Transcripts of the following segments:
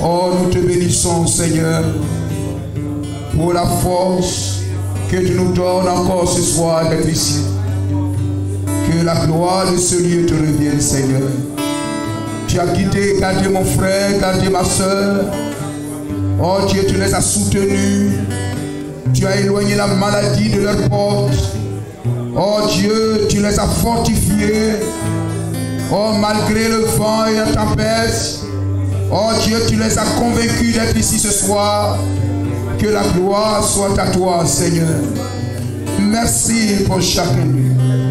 Oh, nous te bénissons, Seigneur, pour la force que tu nous donnes encore ce soir d'être ici. Que la gloire de ce lieu te revienne, Seigneur. Tu as quitté, gardé mon frère, gardé ma soeur. Oh Dieu, tu les as soutenus. Tu as éloigné la maladie de leur porte. Oh Dieu, tu les as fortifiés. Oh, malgré le vent et la tempête. Oh Dieu, tu les as convaincus d'être ici ce soir. Que la gloire soit à toi, Seigneur. Merci pour chacun d'eux.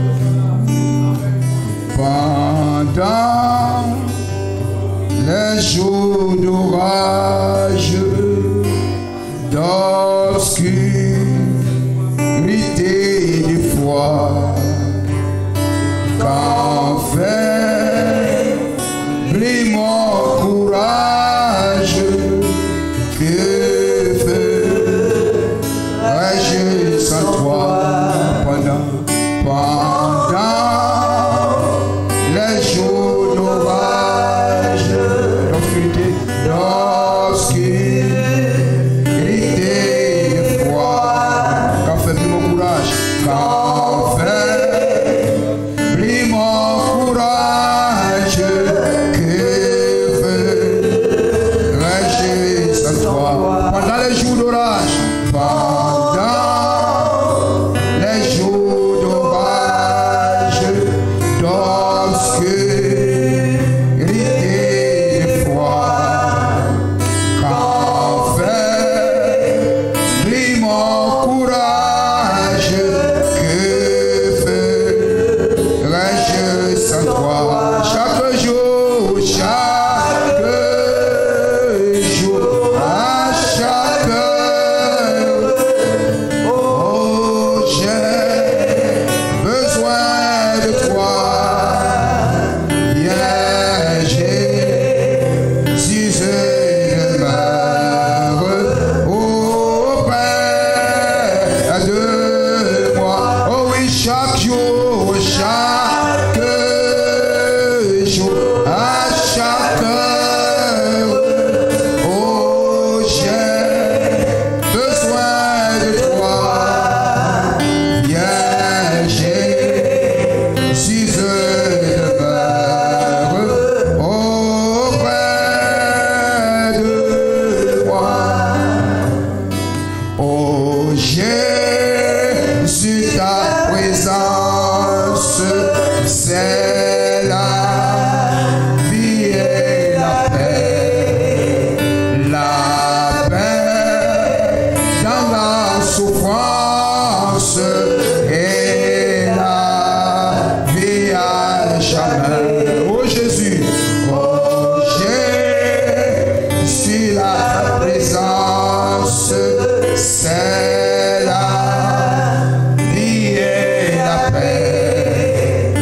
Pendant les jours d'orage, d'obscurité et de froid, quand faiblit mon courage, que ferais-je sans toi pendant les jours d'orage, d'obscurité et de froid, quand faiblit mon courage, quand faiblit mon courage, que ferais-je sans toi pendant les jours d'orage, pendant les jours d'orage, d'obscurité et froid, quand faiblit mon courage, que ferais-je sans toi? Chaque jour, à chaque heure, oh, j'ai besoin de toi. Viens, Jésus, demeure auprès de moi. Oh oui, chaque jour, à chaque heure, oh, j'ai besoin de toi. Viens, Jésus, demeure auprès de moi. Oh Jésus, ta présence, c'est la vie et la paix dans la souffrance et la vie à jamais. Oh Jésus, la présence, c'est la vie et la paix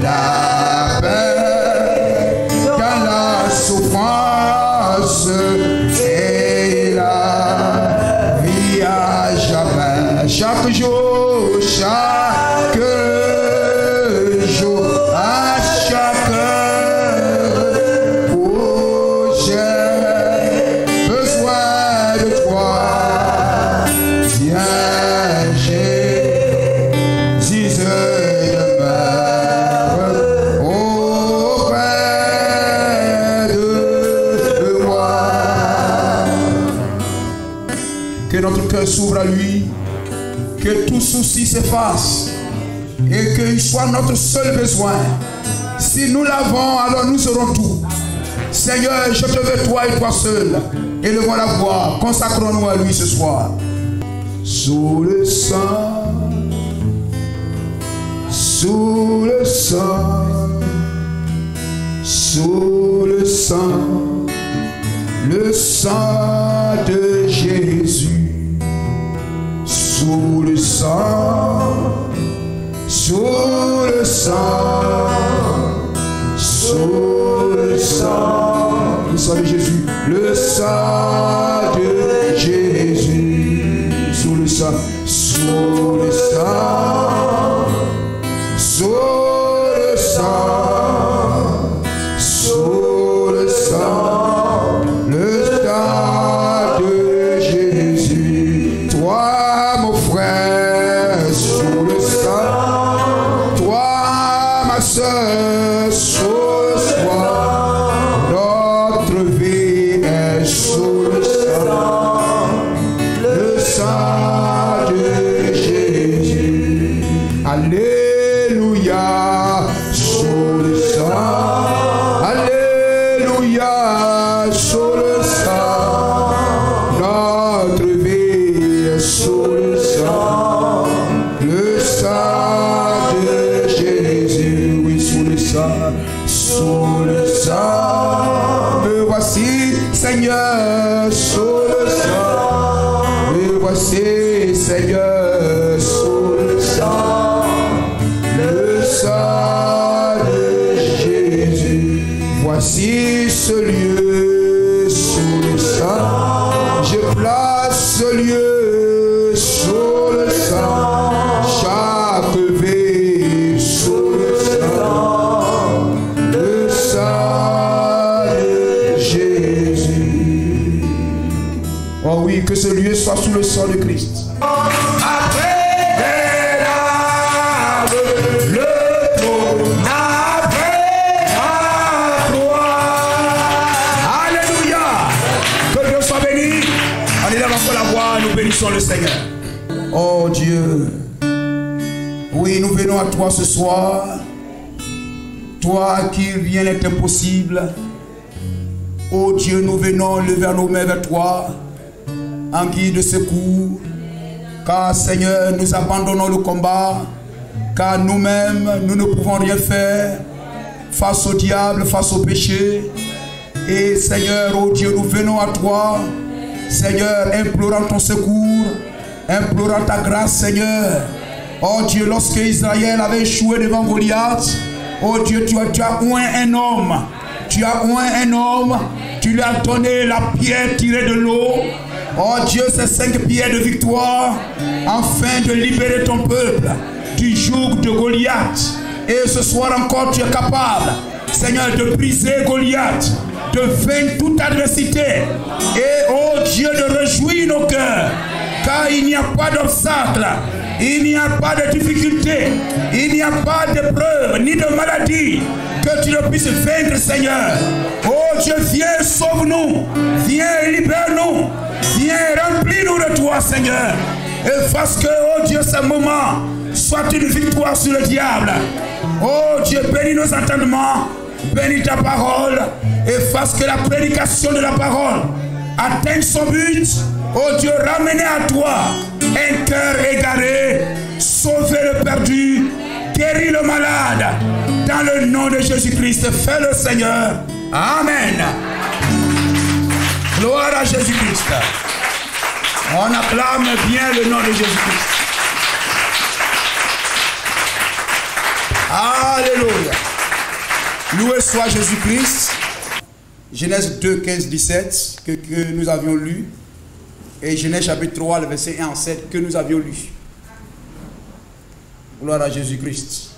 dans la souffrance et la vie à jamais. Chaque jour, à chaque heure, oh, j'ai besoin de toi. Viens, Jésus, demeure auprès de moi. Que notre cœur s'ouvre à lui, que tout souci s'efface et qu'il soit notre seul besoin. Si nous l'avons, alors nous aurons tout. Seigneur, je te veux toi et toi seul. Élevons la voix, consacrons-nous à lui ce soir. Sous le sang, sous le sang, sous le sang de Jésus. Sous le sang, sous le sang, sous le sang de Jésus. Le sang de Jésus. Sous le sang, sous le sang, sous le sang, sous le sang, le sang Alléluia, sur le sang, notre vie est sur le sang de Jésus, oui, sur le sang, me voici, Seigneur, sur le sang, me voici, Seigneur, sur le sang de Jésus. Voici ce lieu sous le sang, je place ce lieu sous le sang, chaque vie sous le sang de Jésus. Oh oui, que ce lieu soit sous le sang de Christ. Nous bénissons le Seigneur. Oh Dieu, oui, nous venons à toi ce soir. Toi à qui rien n'est impossible. Oh Dieu, nous venons lever nos mains vers toi en guide de secours. Car Seigneur, nous abandonnons le combat. Car nous-mêmes, nous ne pouvons rien faire face au diable, face au péché. Et Seigneur, oh Dieu, nous venons à toi. Seigneur, implorant ton secours, implorant ta grâce, Seigneur. Oh Dieu, lorsque Israël avait échoué devant Goliath, oh Dieu, tu as oint un homme. Tu as oint un homme. Tu lui as donné la pierre tirée de l'eau. Oh Dieu, ces 5 pierres de victoire, afin de libérer ton peuple du joug de Goliath. Et ce soir encore, tu es capable, Seigneur, de briser Goliath, de vaincre toute adversité. Et oh Dieu, de réjouir nos cœurs. Car il n'y a pas d'obstacle, il n'y a pas de difficulté, il n'y a pas d'épreuve, ni de maladie que tu ne puisses vaincre, Seigneur. Oh Dieu, viens, sauve-nous, viens, libère-nous, viens, remplis-nous de toi, Seigneur. Et fasse que, oh Dieu, ce moment soit une victoire sur le diable. Oh Dieu, bénis nos entendements, bénis ta parole, et fasse que la prédication de la parole atteigne son but. Oh Dieu, ramenez à toi un cœur égaré, sauver le perdu, guéris le malade, dans le nom de Jésus-Christ. Fais-le, Seigneur. Amen. Gloire à Jésus-Christ. On acclame bien le nom de Jésus-Christ. Alléluia. Loué soit Jésus-Christ. Genèse 2, 15, 17 que nous avions lu. Et Genèse chapitre 3, le verset 1 à 7 que nous avions lu. Gloire à Jésus-Christ.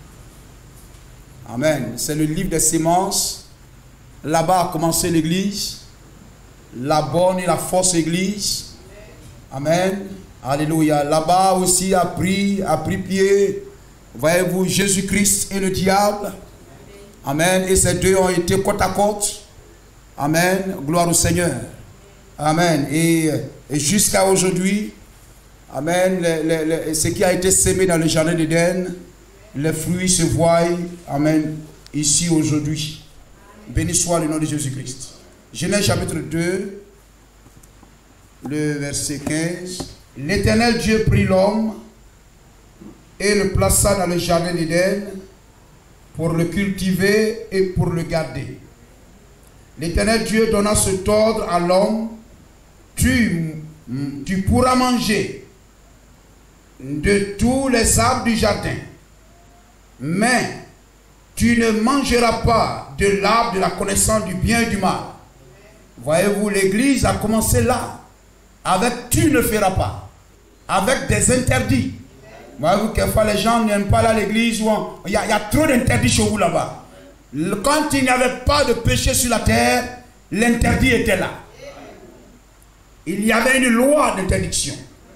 Amen. C'est le livre des semences. Là-bas a commencé l'église. La bonne et la fausse église. Amen. Alléluia. Là-bas aussi a pris pied, voyez-vous, Jésus-Christ et le diable. Amen. Et ces deux ont été côte à côte. Amen. Gloire au Seigneur. Amen. Et jusqu'à aujourd'hui, amen, ce qui a été semé dans le jardin d'Éden, les fruits se voient, amen, ici aujourd'hui. Béni soit le nom de Jésus-Christ. Genèse chapitre 2, le verset 15. L'Éternel Dieu prit l'homme et le plaça dans le jardin d'Éden pour le cultiver et pour le garder. L'Éternel Dieu donna cet ordre à l'homme: tu pourras manger de tous les arbres du jardin, mais tu ne mangeras pas de l'arbre de la connaissance du bien et du mal. Voyez-vous, l'église a commencé là, avec tu ne feras pas, avec des interdits. Voyez-vous, quelquefois les gens n'aiment pas là l'église, il y a trop d'interdits chez vous là-bas. Quand il n'y avait pas de péché sur la terre, l'interdit était là. Il y avait une loi d'interdiction.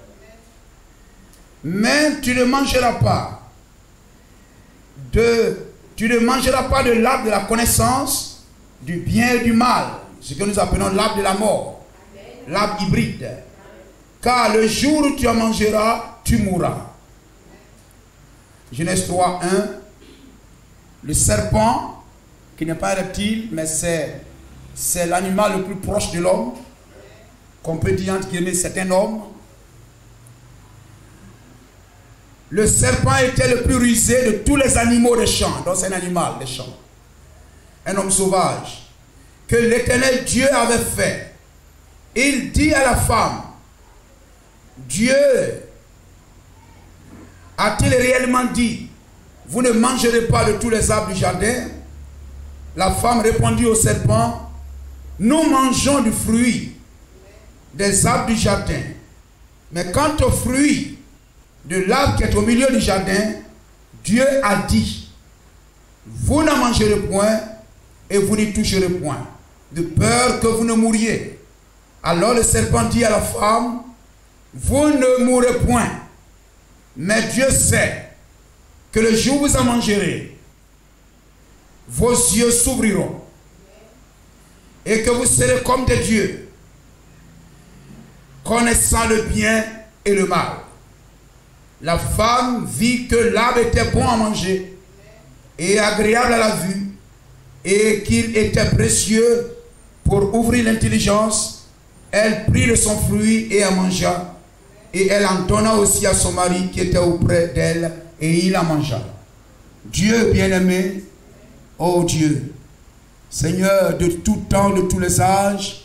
Mais tu ne mangeras pas de l'arbre de la connaissance du bien et du mal, ce que nous appelons l'arbre de la mort, l'arbre hybride. Car le jour où tu en mangeras, tu mourras. Genèse 3, 1. Le serpent, qui n'est pas un reptile, mais c'est C'est l'animal le plus proche de l'homme, qu'on peut dire entre guillemets, c'est un homme. Le serpent était le plus rusé de tous les animaux des champs. Donc c'est un animal des champs. Un homme sauvage. Que l'Éternel Dieu avait fait. Il dit à la femme, Dieu a-t-il réellement dit, vous ne mangerez pas de tous les arbres du jardin? La femme répondit au serpent, nous mangeons du fruit des arbres du jardin. Mais quant au fruit de l'arbre qui est au milieu du jardin, Dieu a dit, vous n'en mangerez point et vous n'y toucherez point, de peur que vous ne mouriez. Alors le serpent dit à la femme, vous ne mourrez point, mais Dieu sait que le jour où vous en mangerez, vos yeux s'ouvriront et que vous serez comme des dieux, connaissant le bien et le mal. La femme vit que l'arbre était bon à manger et agréable à la vue et qu'il était précieux pour ouvrir l'intelligence. Elle prit de son fruit et en mangea, et elle en donna aussi à son mari qui était auprès d'elle, et il en mangea. Dieu bien-aimé, ô Dieu, Seigneur de tout temps, de tous les âges,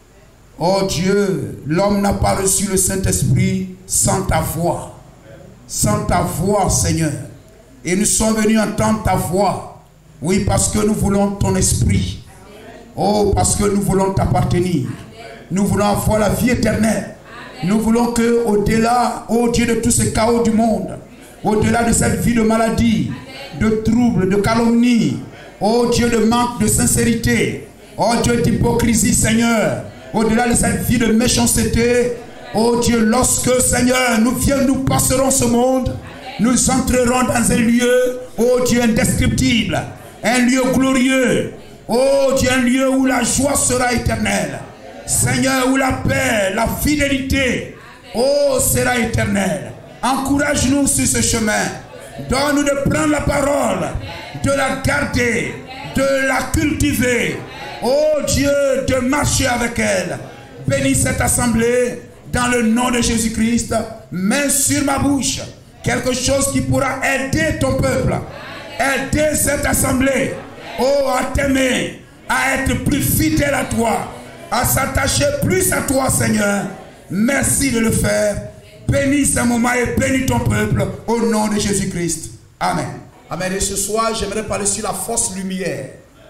ô Dieu, l'homme n'a pas reçu le Saint-Esprit sans ta voix. Sans ta voix, Seigneur. Et nous sommes venus entendre ta voix. Oui, parce que nous voulons ton esprit. Oh, parce que nous voulons t'appartenir. Nous voulons avoir la vie éternelle. Nous voulons que, au-delà, ô Dieu, de tous ces chaos du monde, au-delà de cette vie de maladie, de troubles, de calomnie, ô Dieu, de manque de sincérité, ô Dieu, d'hypocrisie, Seigneur, au-delà de cette vie de méchanceté, ô Dieu, lorsque, Seigneur, nous passerons ce monde, nous entrerons dans un lieu, ô Dieu, indescriptible, un lieu glorieux, ô Dieu, un lieu où la joie sera éternelle. Seigneur, où la paix, la fidélité, oh, sera éternelle. Encourage-nous sur ce chemin. Donne-nous de prendre la parole, de la garder, de la cultiver. Oh Dieu, de marcher avec elle. Bénis cette assemblée dans le nom de Jésus-Christ. Mets sur ma bouche quelque chose qui pourra aider ton peuple, aider cette assemblée, oh, à t'aimer, à être plus fidèle à toi, à s'attacher plus à toi, Seigneur. Merci de le faire. Bénis ce moment et bénis ton peuple au nom de Jésus-Christ. Amen. Amen. Et ce soir, j'aimerais parler sur la fausse lumière.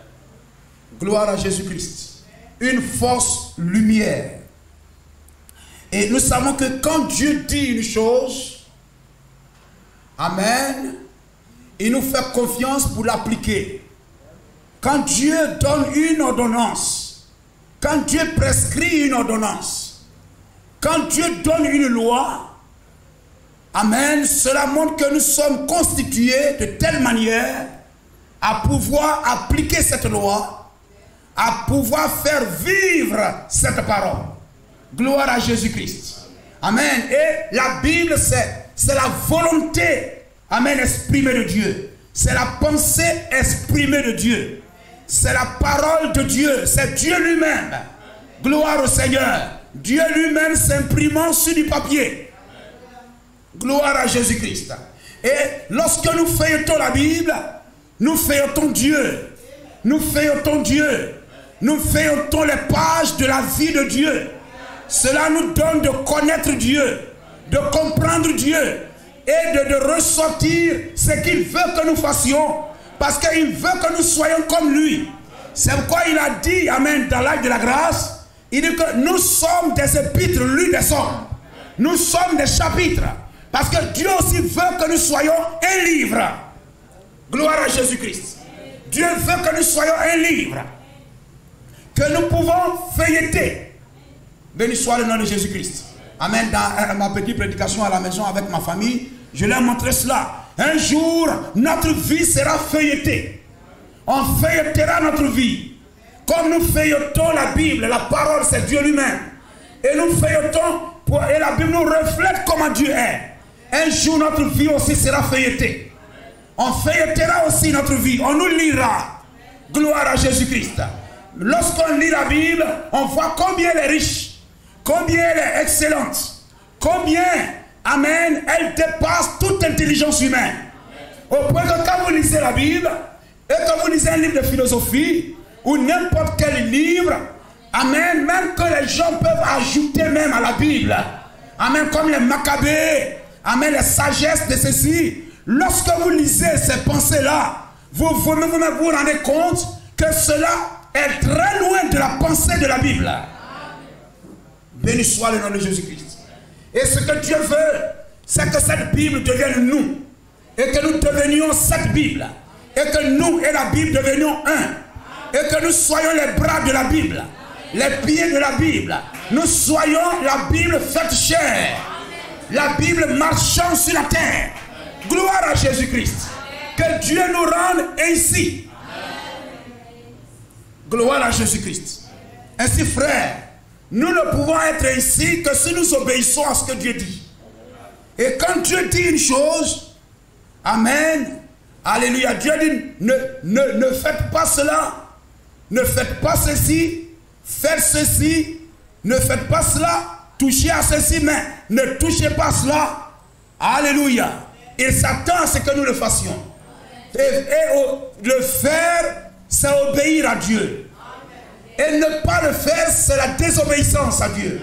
Gloire à Jésus-Christ. Une fausse lumière. Et nous savons que quand Dieu dit une chose, amen, il nous fait confiance pour l'appliquer. Quand Dieu donne une ordonnance, quand Dieu prescrit une ordonnance, quand Dieu donne une loi, amen, cela montre que nous sommes constitués de telle manière à pouvoir appliquer cette loi, à pouvoir faire vivre cette parole. Gloire à Jésus-Christ. Amen. Et la Bible, c'est la volonté, amen, exprimée de Dieu. C'est la pensée exprimée de Dieu. C'est la parole de Dieu, c'est Dieu lui-même. Gloire au Seigneur. Dieu lui-même s'imprimant sur du papier. Gloire à Jésus-Christ. Et lorsque nous feuilletons la Bible, nous feuilletons Dieu. Nous feuilletons Dieu. Nous feuilletons les pages de la vie de Dieu. Cela nous donne de connaître Dieu, de comprendre Dieu et de ressortir ce qu'il veut que nous fassions. Parce qu'il veut que nous soyons comme lui. C'est pourquoi il a dit, amen, dans l'acte de la grâce, il dit que nous sommes des épîtres, lui des hommes. Nous sommes des chapitres. Parce que Dieu aussi veut que nous soyons un livre. Gloire à Jésus-Christ. Dieu veut que nous soyons un livre que nous pouvons feuilleter. Béni soit le nom de Jésus-Christ. Amen. Dans ma petite prédication à la maison avec ma famille, je leur ai montré cela. Un jour, notre vie sera feuilletée. On feuillettera notre vie. Comme nous feuilletons la Bible, la parole c'est Dieu lui-même. Et nous feuilletons, et la Bible nous reflète comment Dieu est. Un jour, notre vie aussi sera feuilletée. On feuillettera aussi notre vie. On nous lira. Gloire à Jésus-Christ. Lorsqu'on lit la Bible, on voit combien elle est riche, combien elle est excellente, combien, amen, elle dépasse toute intelligence humaine. Au point que quand vous lisez la Bible, et que vous lisez un livre de philosophie, ou n'importe quel livre, amen, même que les gens peuvent ajouter même à la Bible, amen, comme les Maccabées, amen, les sagesses de ceci, lorsque vous lisez ces pensées-là, vous vous rendez compte que cela est très loin de la pensée de la Bible. Béni soit le nom de Jésus-Christ. Et ce que Dieu veut, c'est que cette Bible devienne nous. Et que nous devenions cette Bible. Et que nous et la Bible devenions un. Et que nous soyons les bras de la Bible. Les pieds de la Bible. Nous soyons la Bible faite chair. La Bible marchant sur la terre. Gloire à Jésus-Christ. Que Dieu nous rende ainsi. Gloire à Jésus-Christ. Ainsi, frère, nous ne pouvons être ainsi que si nous obéissons à ce que Dieu dit. Et quand Dieu dit une chose, amen, alléluia, Dieu dit, ne faites pas cela, ne faites pas ceci, faites ceci, ne faites pas cela, touchez à ceci, mais ne touchez pas cela. Alléluia. Il s'attend à ce que nous le fassions. Et le faire, c'est obéir à Dieu. Et ne pas le faire, c'est la désobéissance à Dieu.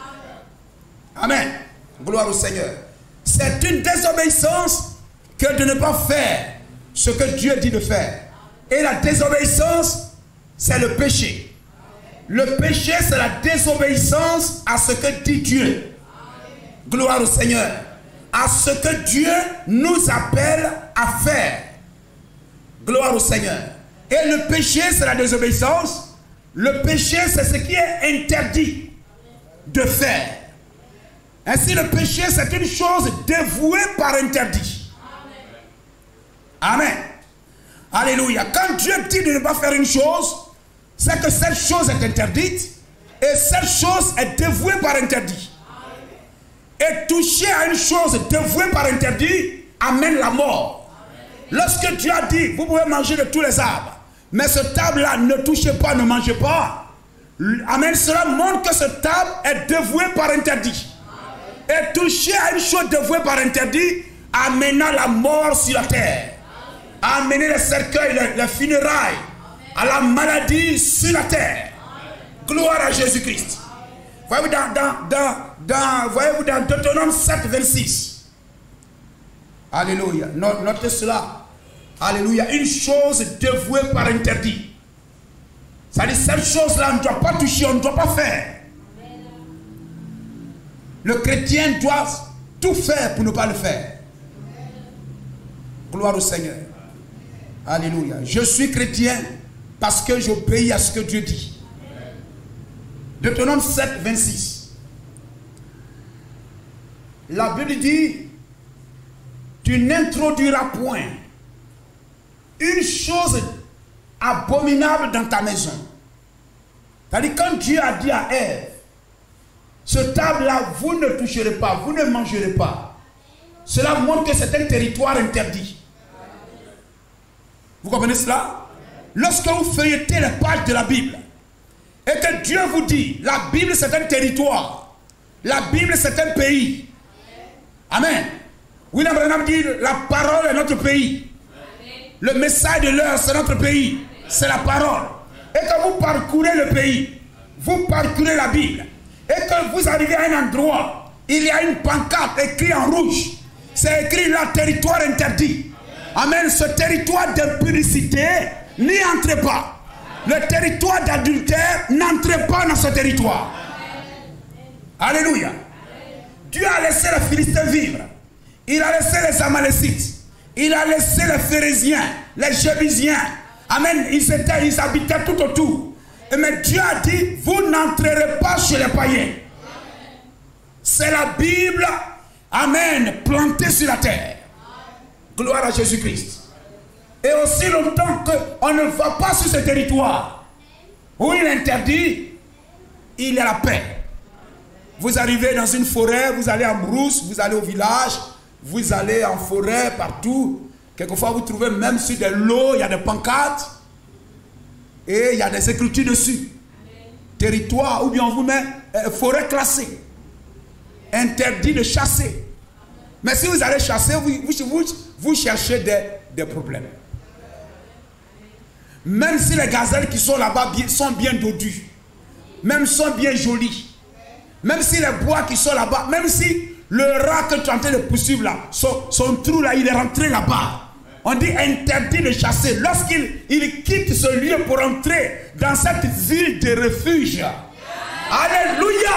Amen. Gloire au Seigneur. C'est une désobéissance que de ne pas faire ce que Dieu dit de faire. Et la désobéissance, c'est le péché. Le péché, c'est la désobéissance à ce que dit Dieu. Gloire au Seigneur. À ce que Dieu nous appelle à faire. Gloire au Seigneur. Et le péché, c'est la désobéissance. Le péché, c'est ce qui est interdit de faire. Ainsi, le péché, c'est une chose dévouée par interdit. Amen. Alléluia. Quand Dieu dit de ne pas faire une chose, c'est que cette chose est interdite et cette chose est dévouée par interdit. Et toucher à une chose dévouée par interdit amène la mort. Lorsque Dieu a dit, vous pouvez manger de tous les arbres, mais ce table-là, ne touchez pas, ne mangez pas. Amen. Cela montre que ce table est dévoué par interdit. Et toucher à une chose dévouée par interdit amena la mort sur la terre. Amener les cercueils, les funérailles, à la maladie sur la terre. Gloire à Jésus-Christ. Voyez-vous dans Deutéronome 7, 26. Alléluia. Notez cela. Alléluia. Une chose dévouée par interdit. C'est-à-dire cette chose-là, on ne doit pas toucher, on ne doit pas faire. Le chrétien doit tout faire pour ne pas le faire. Gloire au Seigneur. Alléluia. Je suis chrétien parce que j'obéis à ce que Dieu dit. Deutéronome 7, 26. La Bible dit, tu n'introduiras point une chose abominable dans ta maison. C'est-à-dire quand Dieu a dit à Ève, ce table-là, vous ne toucherez pas, vous ne mangerez pas. Cela montre que c'est un territoire interdit. Vous comprenez cela? Lorsque vous feuilletez les pages de la Bible, et que Dieu vous dit, la Bible c'est un territoire, la Bible c'est un pays. Amen. William Branham dit, la parole est notre pays. Le message de l'heure, c'est notre pays. C'est la parole. Et que vous parcourez le pays, vous parcourez la Bible, et que vous arrivez à un endroit, il y a une pancarte écrite en rouge. C'est écrit là, territoire interdit. Amen. Ce territoire d'impudicité, n'y entrez pas. Le territoire d'adultère, n'entrez pas dans ce territoire. Alléluia. Dieu a laissé les Philistins vivre. Il a laissé les Amalécites. Il a laissé les Phérésiens, les Jébusiens. Amen. Ils habitaient tout autour. Mais Dieu a dit, vous n'entrerez pas chez les païens. C'est la Bible, amen, plantée sur la terre. Gloire à Jésus-Christ. Et aussi longtemps qu'on ne va pas sur ce territoire où il est interdit, il y a la paix. Vous arrivez dans une forêt, vous allez en brousse, vous allez au village, vous allez en forêt, partout. Quelquefois, vous trouvez même sur des lots, il y a des pancartes. Et il y a des écritures dessus. Territoire, ou bien on vous met forêt classée. Interdit de chasser. Mais si vous allez chasser, vous cherchez des problèmes. Même si les gazelles qui sont là-bas sont bien dodues, même sont bien jolies, même si les bois qui sont là-bas, même si le rat que tu es en train de poursuivre là, son trou là, il est rentré là-bas. On dit interdit de chasser. Lorsqu'il quitte ce lieu pour entrer dans cette ville de refuge. Alléluia.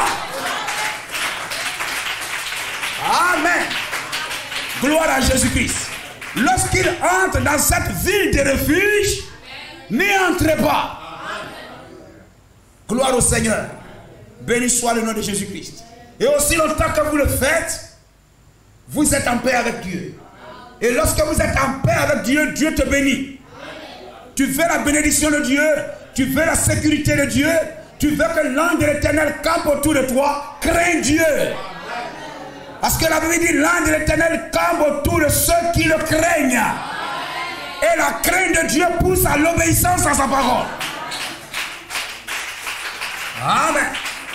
Amen. Gloire à Jésus-Christ. Lorsqu'il entre dans cette ville de refuge, n'y entrez pas. Gloire au Seigneur. Béni soit le nom de Jésus-Christ. Et aussi longtemps que vous le faites, vous êtes en paix avec Dieu. Et lorsque vous êtes en paix avec Dieu, Dieu te bénit. Tu veux la bénédiction de Dieu, tu veux la sécurité de Dieu, tu veux que l'ange de l'Éternel campe autour de toi. Crains Dieu. Parce que la Bible dit l'ange de l'Éternel campe autour de ceux qui le craignent. Et la crainte de Dieu pousse à l'obéissance à sa parole. Amen.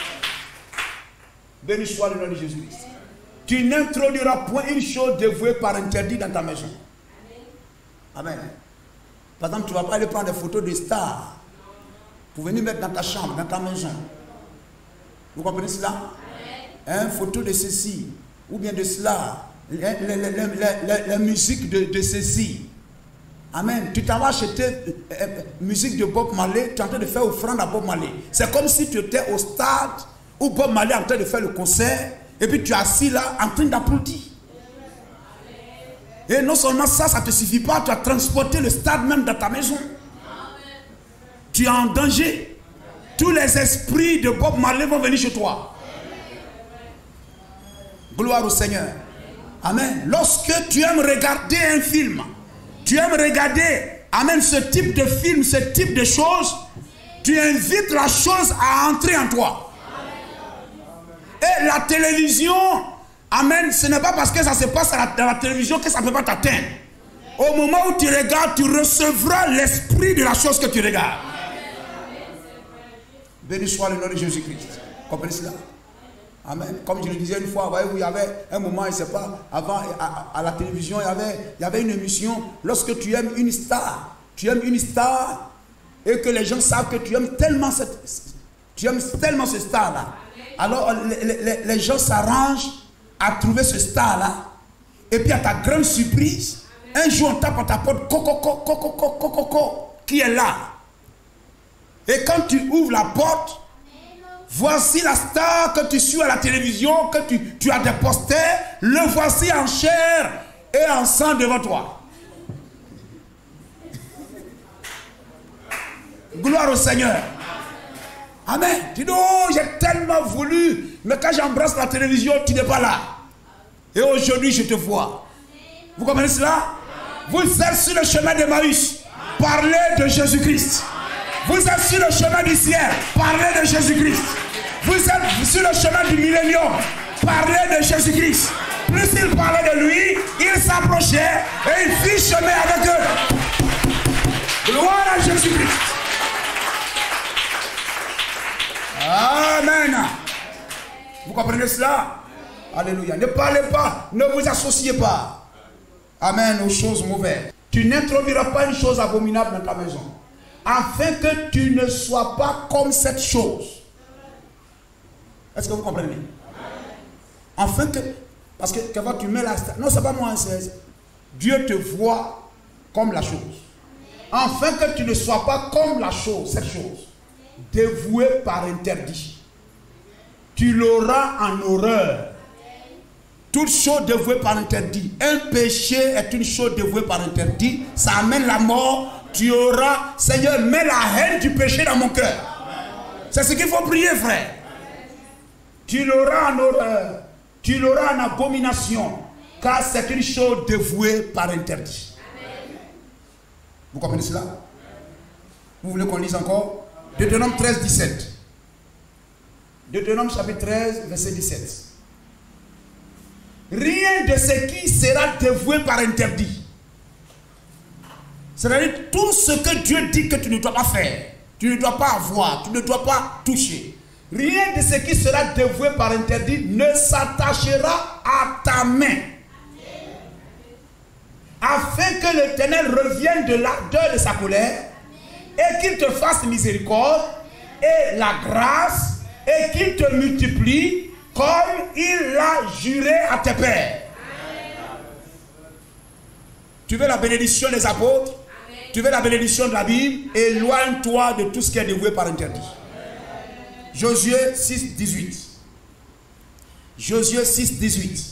Béni soit le nom de Jésus-Christ. Tu n'introduiras point une chose dévouée par interdit dans ta maison. Amen. Par exemple, tu ne vas pas aller prendre des photos de stars pour venir mettre dans ta chambre, dans ta maison. Vous comprenez cela? Une photo de ceci, ou bien de cela, la musique de ceci. Amen. Tu t'en vas acheter musique de Bob Marley, tu es en train de faire offrande à Bob Marley. C'est comme si tu étais au stade où Bob Marley est en train de faire le concert et puis tu es assis là en train d'applaudir. Et non seulement ça, ça ne te suffit pas, tu as transporté le stade même dans ta maison. Tu es en danger. Tous les esprits de Bob Marley vont venir chez toi. Gloire au Seigneur. Amen. Lorsque tu aimes regarder un film, tu aimes regarder, amen, ce type de film, ce type de choses, tu invites la chose à entrer en toi. Et la télévision, amen, ce n'est pas parce que ça se passe dans la télévision que ça ne peut pas t'atteindre. Au moment où tu regardes, tu recevras l'esprit de la chose que tu regardes. Béni soit le nom de Jésus-Christ. Comprenez cela? Amen. Comme je le disais une fois, voyez-vous, il y avait un moment, je ne sais pas, avant, à la télévision, il y avait une émission, lorsque tu aimes une star, et que les gens savent que tu aimes tellement ce star-là. Alors, les gens s'arrangent à trouver ce star-là, et puis à ta grande surprise, un jour on tape à ta porte, coco, qui est là. Et quand tu ouvres la porte, voici la star que tu suis à la télévision, que tu as des posters, le voici en chair et en sang devant toi. Gloire au Seigneur. Amen. Tu dis, oh, j'ai tellement voulu, mais quand j'embrasse la télévision, tu n'es pas là. Et aujourd'hui, je te vois. Vous comprenez cela? Vous êtes sur le chemin d'Emmaüs. Parlez de Jésus-Christ. Vous êtes sur le chemin du ciel. Parlez de Jésus-Christ. Vous êtes sur le chemin du millénium. Parlez de Jésus-Christ. Plus il parlait de lui, il s'approchait et il fit chemin avec eux. Gloire à Jésus-Christ. Amen. Vous comprenez cela? Alléluia. Ne parlez pas, ne vous associez pas. Amen aux choses mauvaises. Tu n'introduiras pas une chose abominable dans ta maison, afin que tu ne sois pas comme cette chose. Est-ce que vous comprenez? Afin que, parce que quand tu mets la star, non, c'est pas moi, c'est Dieu te voit comme la chose. Afin que tu ne sois pas comme la chose, cette chose, dévouée par interdit. Tu l'auras en horreur. Toute chose dévouée par interdit. Un péché est une chose dévouée par interdit. Ça amène la mort. Tu auras, Seigneur, mets la haine du péché dans mon cœur. C'est ce qu'il faut prier, frère. Tu l'auras en horreur. Tu l'auras en abomination. Car c'est une chose dévouée par interdit. Vous comprenez cela? Vous voulez qu'on lise encore? Deutéronome 13, 17. Deutéronome chapitre 13, verset 17. Rien de ce qui sera dévoué par interdit. C'est-à-dire tout ce que Dieu dit que tu ne dois pas faire. Tu ne dois pas avoir, tu ne dois pas toucher. Rien de ce qui sera dévoué par interdit ne s'attachera à ta main. Afin que l'Éternel revienne de l'ardeur de sa colère et qu'il te fasse miséricorde et la grâce et qu'il te multiplie comme il l'a juré à tes pères. Tu veux la bénédiction des apôtres? Tu veux la bénédiction de la Bible? Éloigne-toi de tout ce qui est dévoué par interdit. Josué 6, 18. Josué 6, 18.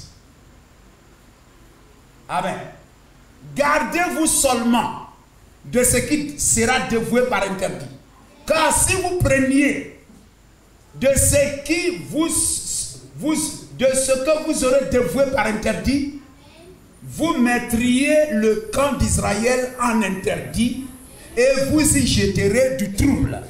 Amen. Gardez-vous seulement de ce qui sera dévoué par interdit. Car si vous preniez de ce que vous aurez dévoué par interdit, vous mettriez le camp d'Israël en interdit et vous y jetterez du trouble.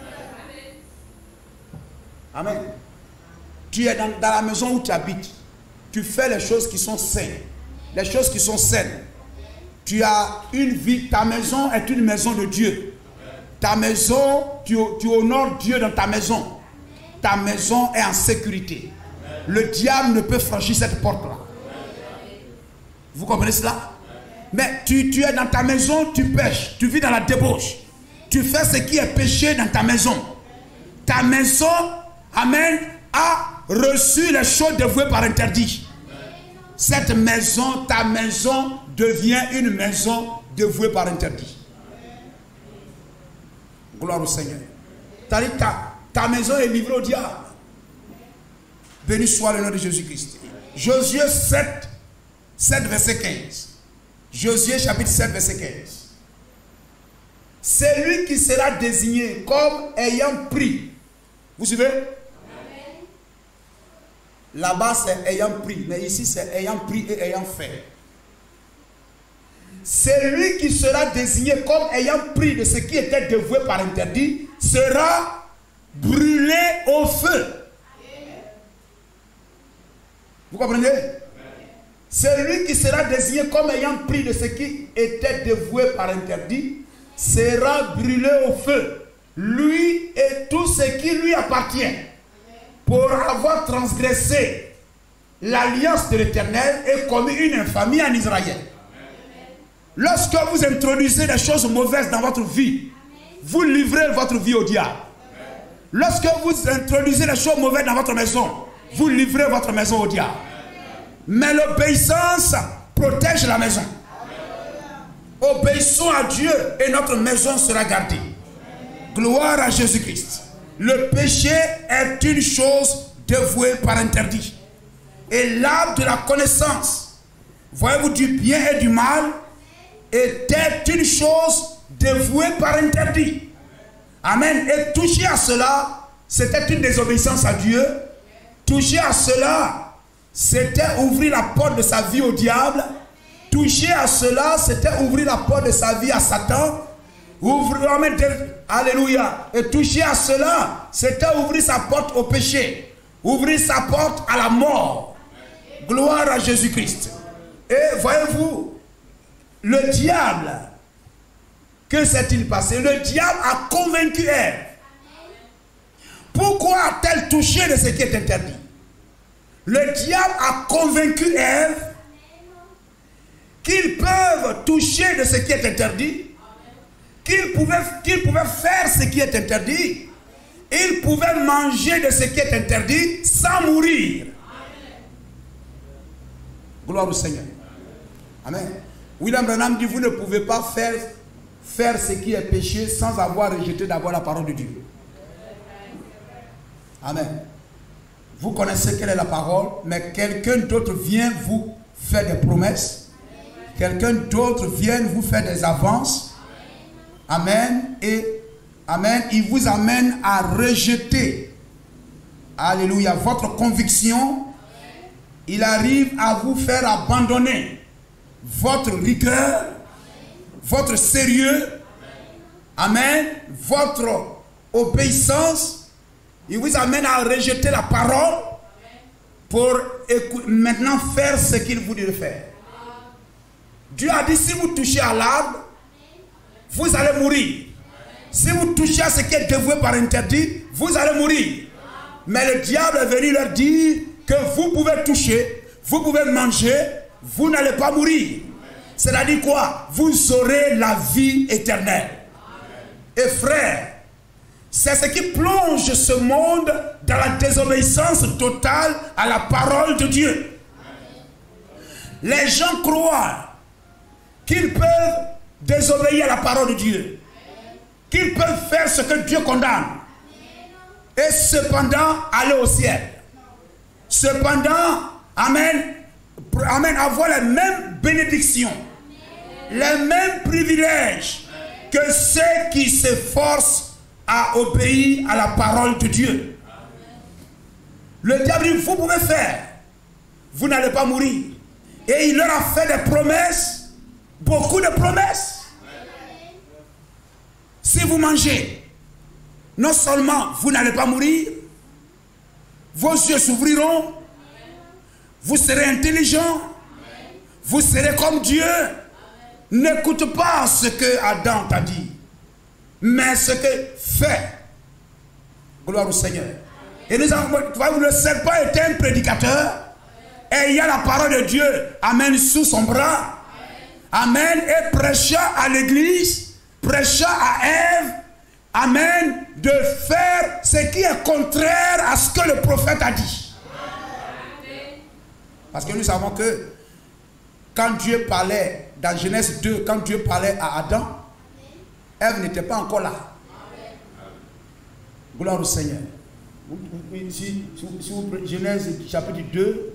Amen. Tu es dans la maison où tu habites. Tu fais les choses qui sont saines. Les choses qui sont saines. Tu as une vie. Ta maison est une maison de Dieu. Ta maison, tu honores Dieu dans ta maison. Ta maison est en sécurité. Le diable ne peut franchir cette porte-là. Vous comprenez cela? Mais tu es dans ta maison, tu pêches. Tu vis dans la débauche. Tu fais ce qui est péché dans ta maison. Ta maison, amen, a reçu les choses dévouées par interdit. Cette maison, ta maison, devient une maison dévouée par interdit. Gloire au Seigneur. Ta maison est livrée au diable. Béni soit le nom de Jésus-Christ. Josué 7, verset 15. Josué chapitre 7, verset 15. C'est lui qui sera désigné comme ayant pris. Vous suivez? Là-bas c'est ayant pris, mais ici c'est ayant pris et ayant fait. Celui qui sera désigné comme ayant pris de ce qui était dévoué par interdit sera brûlé au feu. Vous comprenez? Celui qui sera désigné comme ayant pris de ce qui était dévoué par interdit sera brûlé au feu, lui et tout ce qui lui appartient, pour avoir transgressé l'alliance de l'Éternel et commis une infamie en Israël. Lorsque vous introduisez des choses mauvaises dans votre vie, vous livrez votre vie au diable. Lorsque vous introduisez des choses mauvaises dans votre maison, vous livrez votre maison au diable. Mais l'obéissance protège la maison. Obéissons à Dieu et notre maison sera gardée. Gloire à Jésus-Christ. Le péché est une chose dévouée par interdit. Et l'arbre de la connaissance, voyez-vous, du bien et du mal, était une chose dévouée par interdit. Amen. Et toucher à cela, c'était une désobéissance à Dieu. Toucher à cela, c'était ouvrir la porte de sa vie au diable. Toucher à cela, c'était ouvrir la porte de sa vie à Satan. Alléluia. Et toucher à cela, c'était ouvrir sa porte au péché. Ouvrir sa porte à la mort. Gloire à Jésus-Christ. Et voyez-vous, le diable, que s'est-il passé? Le diable a convaincu Ève. Pourquoi a-t-elle touché de ce qui est interdit? Le diable a convaincu Ève qu'ils peuvent toucher de ce qui est interdit, qu'ils pouvaient faire ce qui est interdit, ils pouvaient manger de ce qui est interdit sans mourir. Gloire au Seigneur. Amen. William Branham dit, vous ne pouvez pas faire ce qui est péché sans avoir rejeté d'abord la parole de Dieu. Amen. Vous connaissez quelle est la parole, mais quelqu'un d'autre vient vous faire des promesses. Quelqu'un d'autre vient vous faire des avances. Amen. Et amen, il vous amène à rejeter, alléluia, votre conviction. Il arrive à vous faire abandonner votre rigueur, votre sérieux, amen, votre obéissance. Il vous amène à rejeter la parole pour maintenant faire ce qu'il vous dit de faire. Dieu a dit, si vous touchez à l'arbre, vous allez mourir. Si vous touchez à ce qui est dévoué par interdit, vous allez mourir. Mais le diable est venu leur dire que vous pouvez toucher, vous pouvez manger, vous n'allez pas mourir. C'est-à-dire quoi? Vous aurez la vie éternelle. Et frère, c'est ce qui plonge ce monde dans la désobéissance totale à la parole de Dieu. Les gens croient qu'ils peuvent désobéir à la parole de Dieu, qu'ils peuvent faire ce que Dieu condamne, et cependant aller au ciel. Cependant, amen, avoir les mêmes bénédictions, les mêmes privilèges que ceux qui s'efforcent à obéir à la parole de Dieu. Le diable dit, vous pouvez faire, vous n'allez pas mourir. Et il leur a fait des promesses, beaucoup de promesses. Si vous mangez, non seulement vous n'allez pas mourir, vos yeux s'ouvriront, vous serez intelligent, vous serez comme Dieu. N'écoute pas ce que Adam t'a dit, mais ce que fait. Gloire au Seigneur. Et nous avons, le serpent était un prédicateur, et il y a la parole de Dieu, amen, sous son bras, amen, et prêcha à l'église, prêcha à Ève, amen, de faire ce qui est contraire à ce que le prophète a dit. Parce que nous savons que quand Dieu parlait, dans Genèse 2, quand Dieu parlait à Adam, Ève n'était pas encore là. Gloire au Seigneur. Genèse chapitre 2,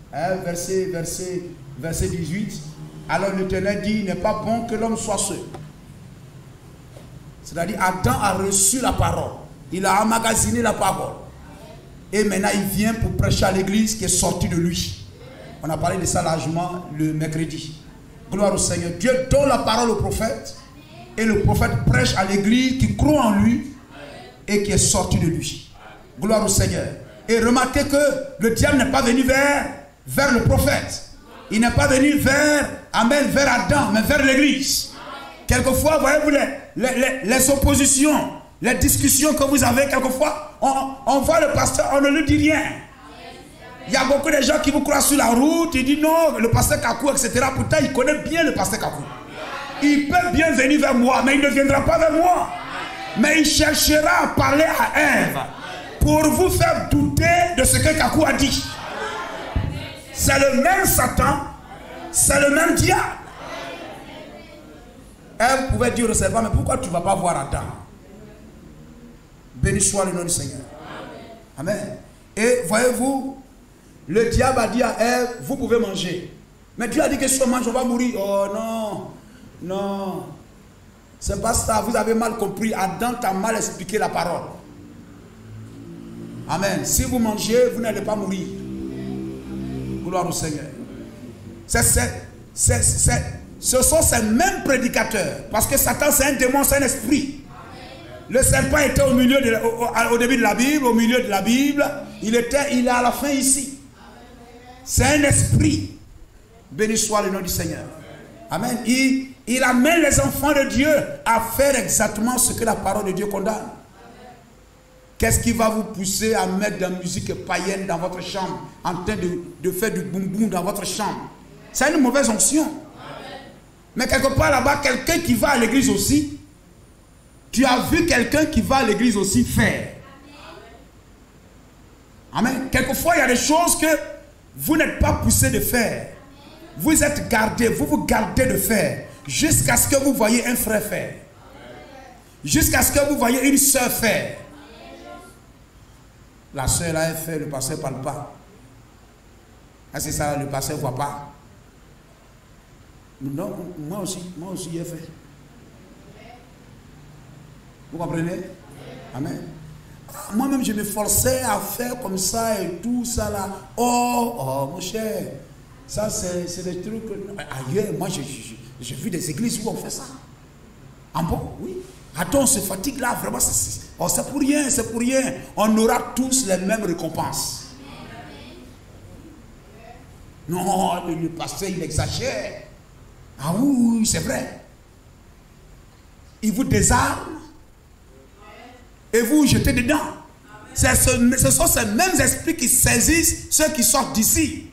verset 18. Alors l'Éternel dit, il n'est pas bon que l'homme soit seul. C'est-à-dire Adam a reçu la parole. Il a emmagasiné la parole. Et maintenant il vient pour prêcher à l'église qui est sortie de lui. On a parlé de ça largement le mercredi. Gloire au Seigneur. Dieu donne la parole au prophète. Et le prophète prêche à l'église qui croit en lui et qui est sorti de lui. Gloire au Seigneur. Et remarquez que le diable n'est pas venu vers le prophète. Il n'est pas venu vers Adam, mais vers l'église. Quelquefois, voyez-vous les oppositions, les discussions que vous avez, quelquefois, on voit le pasteur, on ne lui dit rien. Il y a beaucoup de gens qui vous croient sur la route, ils disent non, le pasteur Kakou, etc. Pourtant, il connaît bien le pasteur Kakou. Il peut bien venir vers moi, mais il ne viendra pas vers moi. Mais il cherchera à parler à Ève pour vous faire douter de ce que Kakou a dit. C'est le même Satan, c'est le même diable. Ève pouvait dire au serpent, mais pourquoi tu ne vas pas voir Adam? Béni soit le nom du Seigneur. Amen. Et voyez-vous, le diable a dit à Ève, vous pouvez manger. Mais Dieu a dit que si on mange, on va mourir. Oh non, non. C'est pas ça, vous avez mal compris. Adam t'a mal expliqué la parole. Amen. Si vous mangez, vous n'allez pas mourir. Gloire au Seigneur. Ce sont ces mêmes prédicateurs. Parce que Satan, c'est un démon, c'est un esprit. Le serpent était au début de la Bible, au milieu de la Bible. Il est à la fin ici. C'est un esprit. Béni soit le nom du Seigneur. Amen. Il amène les enfants de Dieu à faire exactement ce que la parole de Dieu condamne. Qu'est-ce qui va vous pousser à mettre de la musique païenne dans votre chambre, en train de faire du boum boum dans votre chambre? C'est une mauvaise onction. Mais quelque part là-bas, quelqu'un qui va à l'église aussi, tu as vu quelqu'un qui va à l'église aussi faire. Amen. Quelquefois, il y a des choses que vous n'êtes pas poussé de faire. Vous êtes gardé, vous vous gardez de faire, jusqu'à ce que vous voyez un frère faire. Jusqu'à ce que vous voyez une soeur faire. La soeur là, elle fait, le pasteur ne parle pas. C'est ça, le pasteur ne voit pas. Non, moi aussi j'ai fait. Vous comprenez? Amen. Moi-même, je me forçais à faire comme ça et tout ça là. Oh, mon cher, ça c'est des trucs. Ailleurs, moi j'ai vu des églises où on fait ça. Ah bon? Oui. Attends, on se fatigue là, vraiment, c'est pour rien, c'est pour rien. On aura tous les mêmes récompenses. Non, le pasteur, il exagère. Ah oui, c'est vrai. Il vous désarme. et vous jetez dedans. Ce sont ces mêmes esprits qui saisissent ceux qui sortent d'ici.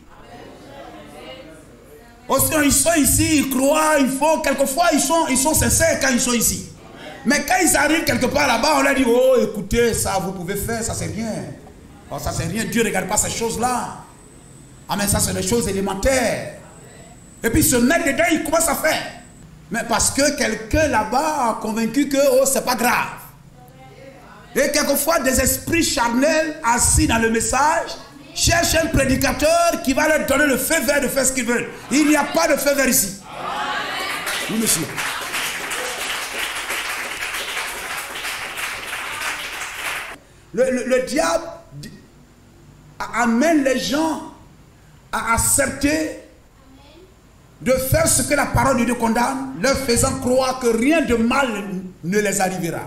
Aussi, ils sont ici, ils croient, quelquefois ils sont sincères quand ils sont ici. Mais quand ils arrivent quelque part là-bas, on leur dit, oh écoutez, ça vous pouvez faire, ça c'est rien. Oh, ça c'est rien, Dieu ne regarde pas ces choses-là. Ah mais ça c'est des choses élémentaires. Et puis ils se mettent dedans, ils commencent à faire. Mais parce que quelqu'un là-bas a convaincu que oh, c'est pas grave. Et quelquefois des esprits charnels assis dans le message cherchent un prédicateur qui va leur donner le feu vert de faire ce qu'ils veulent. Il n'y a pas de feu vert ici. Oui, monsieur. Le diable amène les gens à accepter de faire ce que la parole de Dieu condamne, leur faisant croire que rien de mal ne les arrivera.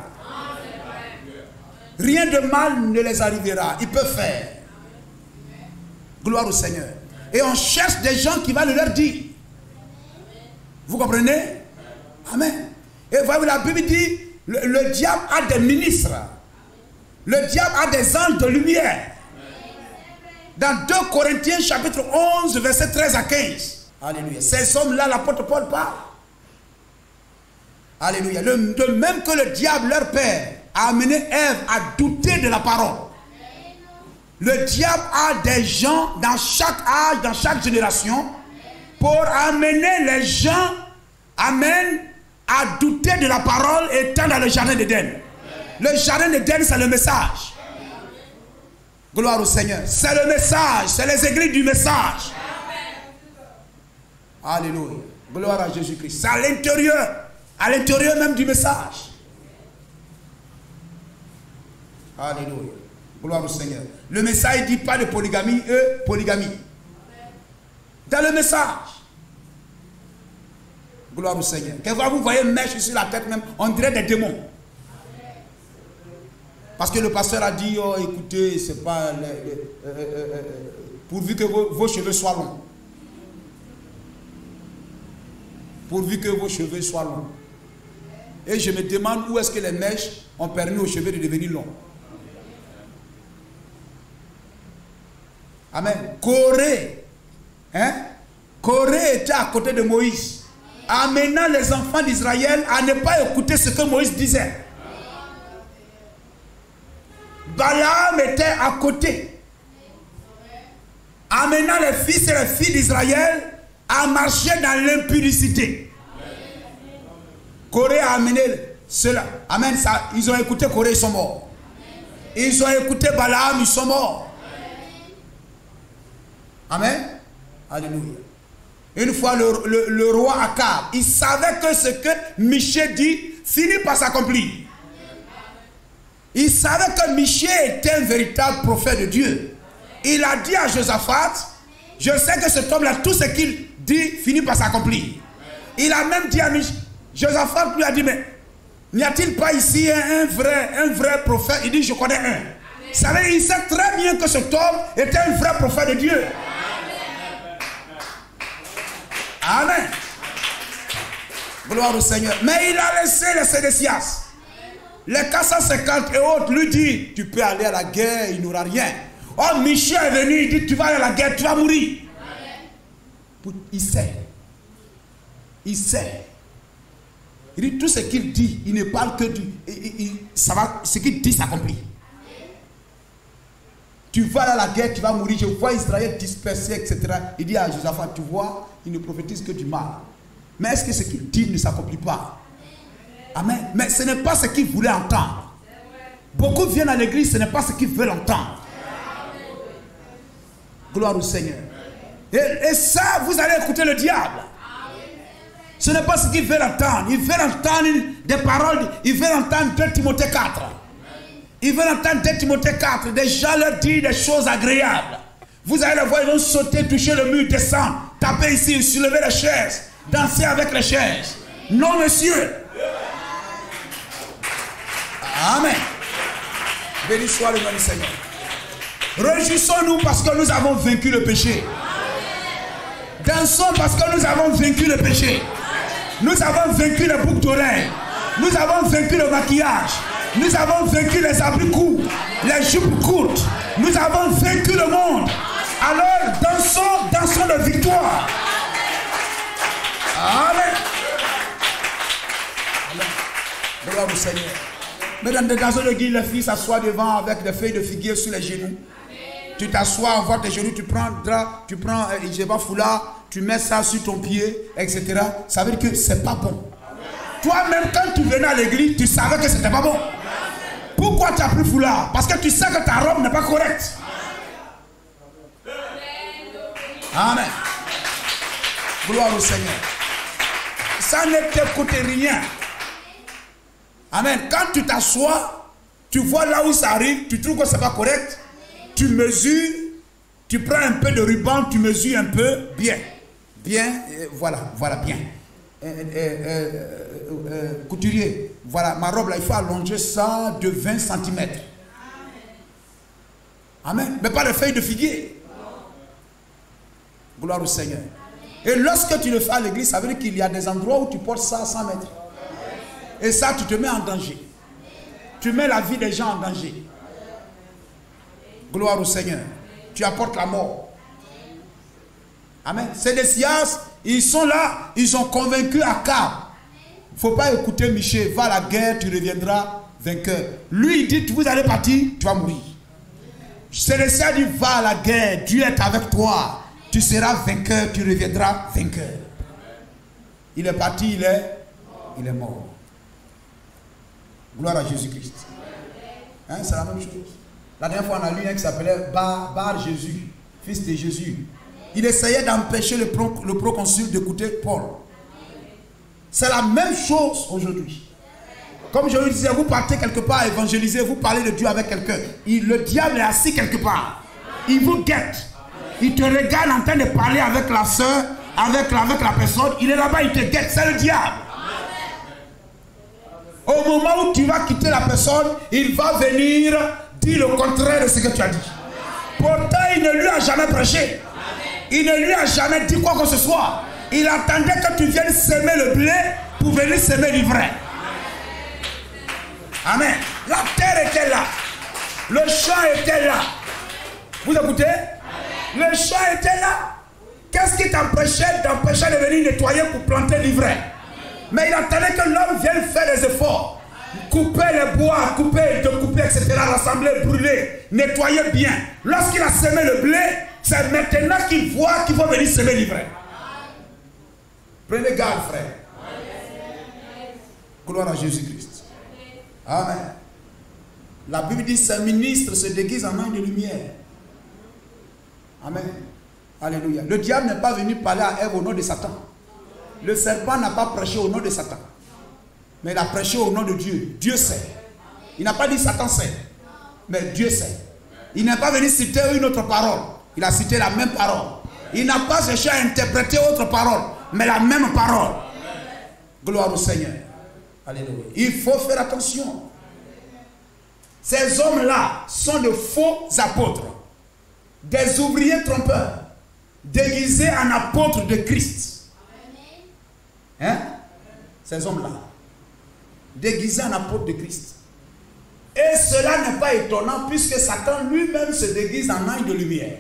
Rien de mal ne les arrivera. Ils peuvent faire. Gloire au Seigneur. Et on cherche des gens qui vont leur dire. Vous comprenez? Amen. Et voyez, la Bible dit, le diable a des ministres. Le diable a des anges de lumière. Dans 2 Corinthiens chapitre 11, verset 13 à 15. Alléluia. Ces hommes-là, l'apôtre Paul parle. Alléluia. De même que le diable, leur père, a amené Ève à douter de la parole. Le diable a des gens dans chaque âge, dans chaque génération, pour amener les gens, amen, à douter de la parole étant dans le jardin d'Éden. Le jardin d'Éden, c'est le message. Gloire au Seigneur. C'est le message, c'est les églises du message. Alléluia. Gloire à Jésus-Christ. C'est à l'intérieur même du message. Alléluia. Gloire au Seigneur. Le message ne dit pas de polygamie, polygamie. Dans le message. Gloire au Seigneur. Quelquefois vous voyez une mèche sur la tête même, on dirait des démons. Parce que le pasteur a dit, oh écoutez, c'est pas pourvu que vos cheveux soient longs. Pourvu que vos cheveux soient longs. Et je me demande où est-ce que les mèches ont permis aux cheveux de devenir longs. Amen. Corée. Hein? Corée était à côté de Moïse, amenant les enfants d'Israël à ne pas écouter ce que Moïse disait. Balaam était à côté, amenant les fils et les filles d'Israël à marcher dans l'impudicité. Corée a amené cela. Amen. Ça, ils ont écouté Corée, ils sont morts. Ils ont écouté Balaam, ils sont morts. Amen. Alléluia. Une fois le roi Akab, il savait que ce que Michée dit finit par s'accomplir. Il savait que Michée était un véritable prophète de Dieu. Il a dit à Josaphat, je sais que cet homme-là, tout ce qu'il dit finit par s'accomplir. Il a même dit à Michée, Josaphat lui a dit, mais n'y a-t-il pas ici un vrai prophète? Il dit, je connais un. Il sait très bien que cet homme était un vrai prophète de Dieu. Amen. Gloire au Seigneur. Mais il a laissé les Sédécias. Les 450 et autres lui disent, tu peux aller à la guerre, il n'aura rien. Oh, Michée est venu, il dit, tu vas aller à la guerre, tu vas mourir. Il sait. Il sait. Il dit, tout ce qu'il dit, il ne parle que du... ce qu'il dit s'accomplit. Tu vas aller à la guerre, tu vas mourir, je vois Israël dispersé, etc. Il dit à Josaphat, tu vois, il ne prophétise que du mal. Mais est-ce que ce qu'il dit ne s'accomplit pas? Amen. Mais ce n'est pas ce qu'ils voulaient entendre. Beaucoup viennent à l'église, ce n'est pas ce qu'ils veulent entendre. Gloire au Seigneur. Et ça, vous allez écouter le diable. Ce n'est pas ce qu'ils veulent entendre. Ils veulent entendre des paroles. Ils veulent entendre 2 Timothée 4. Ils veulent entendre 2 Timothée 4. Des gens leur disent des choses agréables. Vous allez les voir, ils vont sauter, toucher le mur, descendre, taper ici, soulever les chaises, danser avec les chaises. Non, monsieur. Amen. Béni soit le nom du Seigneur. Réjouissons-nous parce que nous avons vaincu le péché. Dansons parce que nous avons vaincu le péché. Nous avons vaincu les boucles d'oreilles. Nous avons vaincu le maquillage. Nous avons vaincu les habits courts, les jupes courtes. Nous avons vaincu le monde. Alors dansons de victoire. Amen. Gloire au Seigneur. Mesdames, dans l'église, les filles s'assoient devant avec des feuilles de figuier sur les genoux. Tu t'assois, on voit tes genoux, tu prends drap, tu prends foulard, tu mets ça sur ton pied, etc. Ça veut dire que c'est pas bon. Toi-même, quand tu venais à l'église, tu savais que c'était pas bon. Pourquoi tu as pris foulard? Parce que tu sais que ta robe n'est pas correcte. Amen. Gloire au Seigneur. Ça ne te coûte rien. Amen. Quand tu t'assois, tu vois là où ça arrive, tu trouves que c'est pas correct, tu mesures, tu prends un peu de ruban, tu mesures un peu, bien, voilà, bien. Couturier, voilà, ma robe là, il faut allonger ça de 20 cm. Amen. Mais pas de feuilles de figuier. Gloire au Seigneur. Et lorsque tu le fais à l'église, ça veut dire qu'il y a des endroits où tu portes ça à 100 mètres. Et ça, tu te mets en danger. Tu mets la vie des gens en danger. Gloire au Seigneur. Tu apportes la mort. Amen. C'est des sciences, ils sont là, ils ont convaincu Akab. Il ne faut pas écouter Michel. Va à la guerre, tu reviendras vainqueur. Lui, il dit, vous allez partir, tu vas mourir. Célestia dit, va à la guerre, Dieu est avec toi. Tu seras vainqueur, tu reviendras vainqueur. Il est parti, il est mort. Gloire à Jésus-Christ. Hein, c'est la même chose. La dernière fois, on a lu un qui s'appelait Bar Jésus, fils de Jésus. Il essayait d'empêcher le proconsul d'écouter Paul. C'est la même chose aujourd'hui. Comme je vous disais, vous partez quelque part évangéliser, vous parlez de Dieu avec quelqu'un. Le diable est assis quelque part. Il vous guette. Il te regarde en train de parler avec la soeur, avec la personne. Il est là-bas, il te guette. C'est le diable. Au moment où tu vas quitter la personne, il va venir dire le contraire de ce que tu as dit. Pourtant, il ne lui a jamais prêché. Il ne lui a jamais dit quoi que ce soit. Il attendait que tu viennes semer le blé pour venir semer l'ivraie. Amen. La terre était là. Le champ était là. Vous écoutez? Le champ était là. Qu'est-ce qui t'empêchait de venir nettoyer pour planter l'ivraie? Mais il attendait que l'homme vienne faire des efforts. Couper les bois, découper, etc. Rassembler, brûler, nettoyer bien. Lorsqu'il a semé le blé, c'est maintenant qu'il voit qu'il faut venir semer l'ivraie. Prenez garde, frère. Gloire à Jésus-Christ. Amen. La Bible dit, ces ministres se déguisent en anges de lumière. Amen. Alléluia. Le diable n'est pas venu parler à Ève au nom de Satan. Le serpent n'a pas prêché au nom de Satan. Mais il a prêché au nom de Dieu. Dieu sait. Il n'a pas dit Satan sait. Mais Dieu sait. Il n'est pas venu citer une autre parole. Il a cité la même parole. Il n'a pas cherché à interpréter autre parole. Mais la même parole. Gloire au Seigneur. Alléluia. Il faut faire attention. Ces hommes-là sont de faux apôtres. Des ouvriers trompeurs. Déguisés en apôtres de Christ. Hein? Ces hommes-là. Déguisés en apôtres de Christ. Et cela n'est pas étonnant puisque Satan lui-même se déguise en ange de lumière.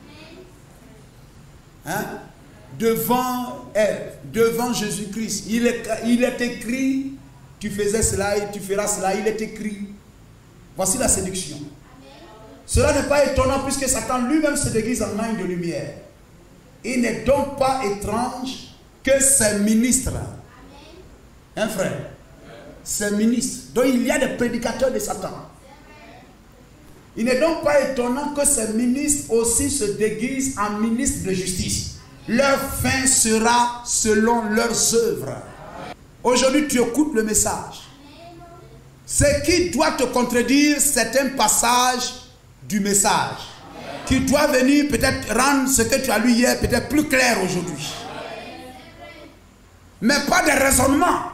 Hein? Devant Ève, devant Jésus-Christ, il est écrit, tu faisais cela et tu feras cela, il est écrit. Voici la séduction. Cela n'est pas étonnant puisque Satan lui-même se déguise en ange de lumière. Il n'est donc pas étrange que ces ministres, hein frère, ces ministres, dont il y a des prédicateurs de Satan. Il n'est donc pas étonnant que ces ministres aussi se déguisent en ministres de justice. Leur fin sera selon leurs œuvres. Aujourd'hui, tu écoutes le message. Ce qui doit te contredire, c'est un passage du message qui doit venir peut-être rendre ce que tu as lu hier peut-être plus clair aujourd'hui. Mais pas de raisonnement.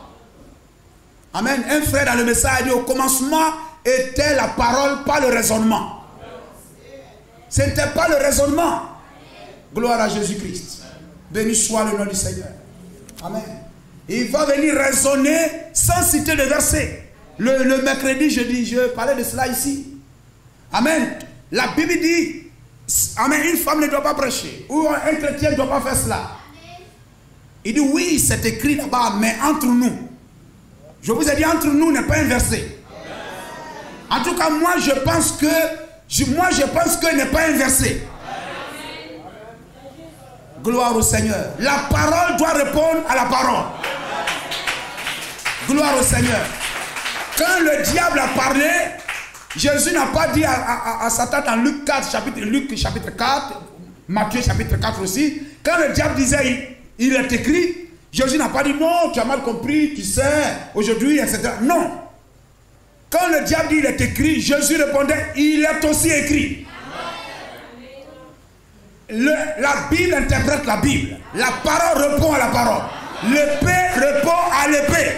Amen. Un frère dans le message dit au commencement était la parole, pas le raisonnement. Ce n'était pas le raisonnement. Gloire à Jésus-Christ. Béni soit le nom du Seigneur. Amen. Il va venir raisonner sans citer de verset. Le mercredi, je parlais de cela ici. Amen. La Bible dit, amen, une femme ne doit pas prêcher. Ou un chrétien ne doit pas faire cela. Il dit, oui, c'est écrit là-bas, mais entre nous. Je vous ai dit, entre nous n'est pas un verset. En tout cas, moi, je pense que n'est pas un verset. Gloire au Seigneur. La parole doit répondre à la parole. Gloire au Seigneur. Quand le diable a parlé, Jésus n'a pas dit à Satan dans Luc chapitre 4, Matthieu chapitre 4 aussi, quand le diable disait il est écrit, Jésus n'a pas dit non, tu as mal compris, tu sais, aujourd'hui, etc. Non. Quand le diable dit il est écrit, Jésus répondait il est aussi écrit. La Bible interprète la Bible. La parole répond à la parole. L'épée répond à l'épée.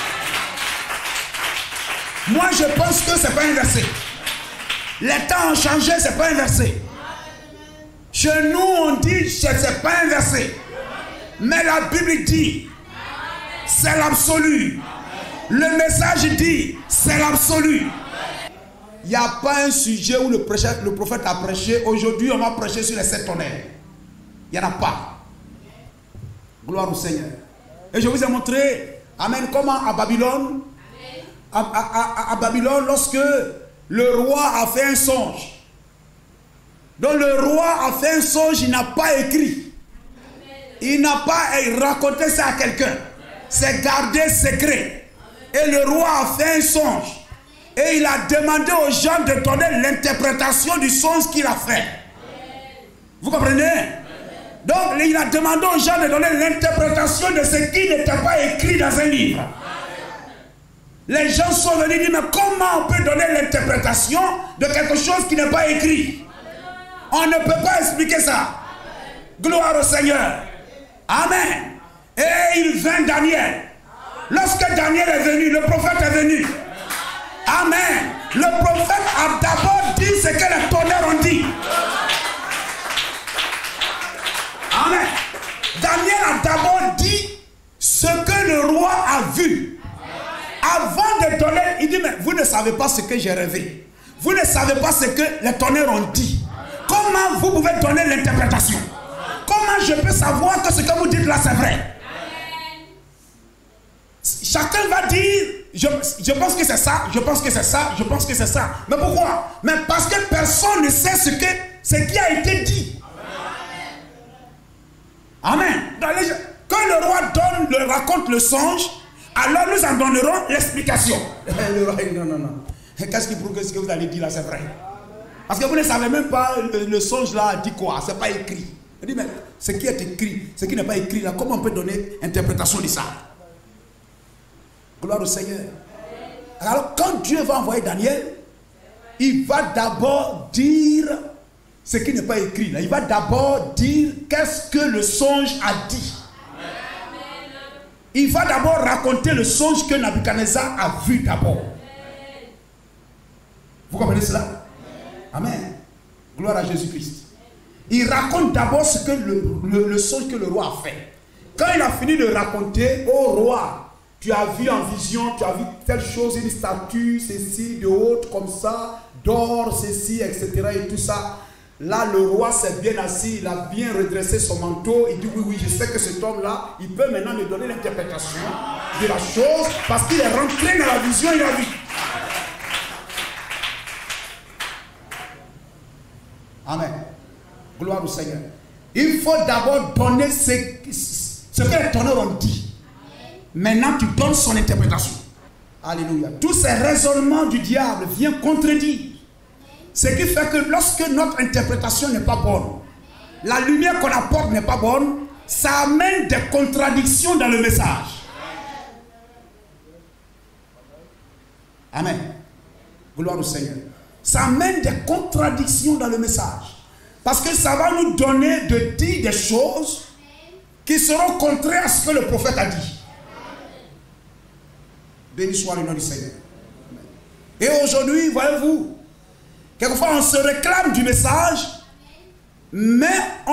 Moi, je pense que ce n'est pas un verset. Les temps ont changé, ce n'est pas un verset. Chez nous, on dit ce n'est pas un verset. Mais la Bible dit, c'est l'absolu. Le message dit, c'est l'absolu. Il n'y a pas un sujet où le prophète a prêché. Aujourd'hui, on va prêcher sur les 7 tonnerres. Il n'y en a pas. Gloire au Seigneur. Et je vous ai montré, amen, comment à Babylone, à Babylone, lorsque le roi a fait un songe. Donc le roi a fait un songe, il n'a pas écrit. Il n'a pas raconté ça à quelqu'un. C'est gardé secret. Et le roi a fait un songe. Et il a demandé aux gens de donner l'interprétation du songe qu'il a fait. Vous comprenez? Donc il a demandé aux gens de donner l'interprétation de ce qui n'était pas écrit dans un livre. Les gens sont venus dire, mais comment on peut donner l'interprétation de quelque chose qui n'est pas écrit? On ne peut pas expliquer ça. Gloire au Seigneur. Amen. Et il vint Daniel. Lorsque Daniel est venu, le prophète est venu. Amen. Le prophète a d'abord dit ce que les tonnerres ont dit. Amen. Daniel a d'abord dit ce que le roi a vu. Avant de donner, il dit, mais vous ne savez pas ce que j'ai rêvé. Vous ne savez pas ce que les tonnerres ont dit. Comment vous pouvez donner l'interprétation? Comment je peux savoir que ce que vous dites là c'est vrai? Chacun va dire, je pense que c'est ça, je pense que c'est ça, je pense que c'est ça. Mais pourquoi? Mais parce que personne ne sait ce qui a été dit. Amen. Quand le roi raconte le songe, alors nous en donnerons l'explication. Le roi dit non. Qu'est-ce qui prouve que ce que vous allez dire là c'est vrai? Parce que vous ne savez même pas le songe là dit quoi, c'est pas écrit. Il dit mais ce qui est écrit, ce qui n'est pas écrit là, comment on peut donner interprétation de ça? Gloire au Seigneur. Alors quand Dieu va envoyer Daniel, il va d'abord dire ce qui n'est pas écrit là. Il va d'abord dire qu'est-ce que le songe a dit. Il va d'abord raconter le songe que Nabuchodonosor a vu d'abord. Vous comprenez cela? Amen. Gloire à Jésus-Christ. Il raconte d'abord ce que le songe que le roi a fait. Quand il a fini de raconter, ô roi, tu as vu en vision, tu as vu telle chose, une statue, ceci, de haute, comme ça, d'or, ceci, etc. et tout ça. Là, le roi s'est bien assis, il a bien redressé son manteau. Il dit, oui, je sais que cet homme-là, il peut maintenant me donner l'interprétation de la chose, parce qu'il est rentré dans la vision, il a vu. Amen. Gloire au Seigneur. Il faut d'abord donner ce que les tonnerres ont dit. Maintenant, tu donnes son interprétation. Alléluia. Tous ces raisonnements du diable viennent contredire. Ce qui fait que lorsque notre interprétation n'est pas bonne, la lumière qu'on apporte n'est pas bonne, ça amène des contradictions dans le message. Amen. Gloire au Seigneur. Ça amène des contradictions dans le message. Parce que ça va nous donner de dire des choses qui seront contraires à ce que le prophète a dit. Béni soit le nom du Seigneur. Et aujourd'hui, voyez-vous, quelquefois on se réclame du message, mais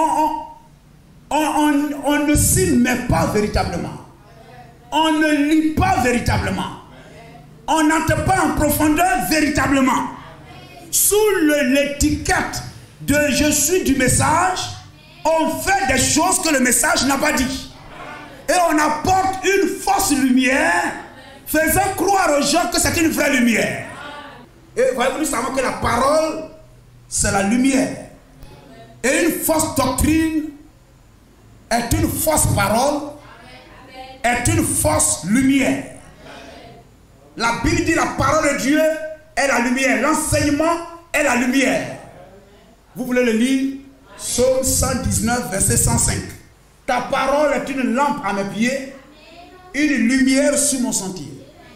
on ne s'y met pas véritablement. On ne lit pas véritablement. on n'entre pas en profondeur véritablement. Sous l'étiquette de je suis du message, on fait des choses que le message n'a pas dit. Et on apporte une fausse lumière, faisant croire aux gens que c'est une vraie lumière. Et voyez-vous, nous savons que la parole, c'est la lumière. Et une fausse doctrine est une fausse parole, est une fausse lumière. La Bible dit la parole de Dieu est la lumière. L'enseignement est la lumière. Vous voulez le lire? Psaume 119, verset 105. Ta parole est une lampe à mes pieds, une lumière sur mon sentier.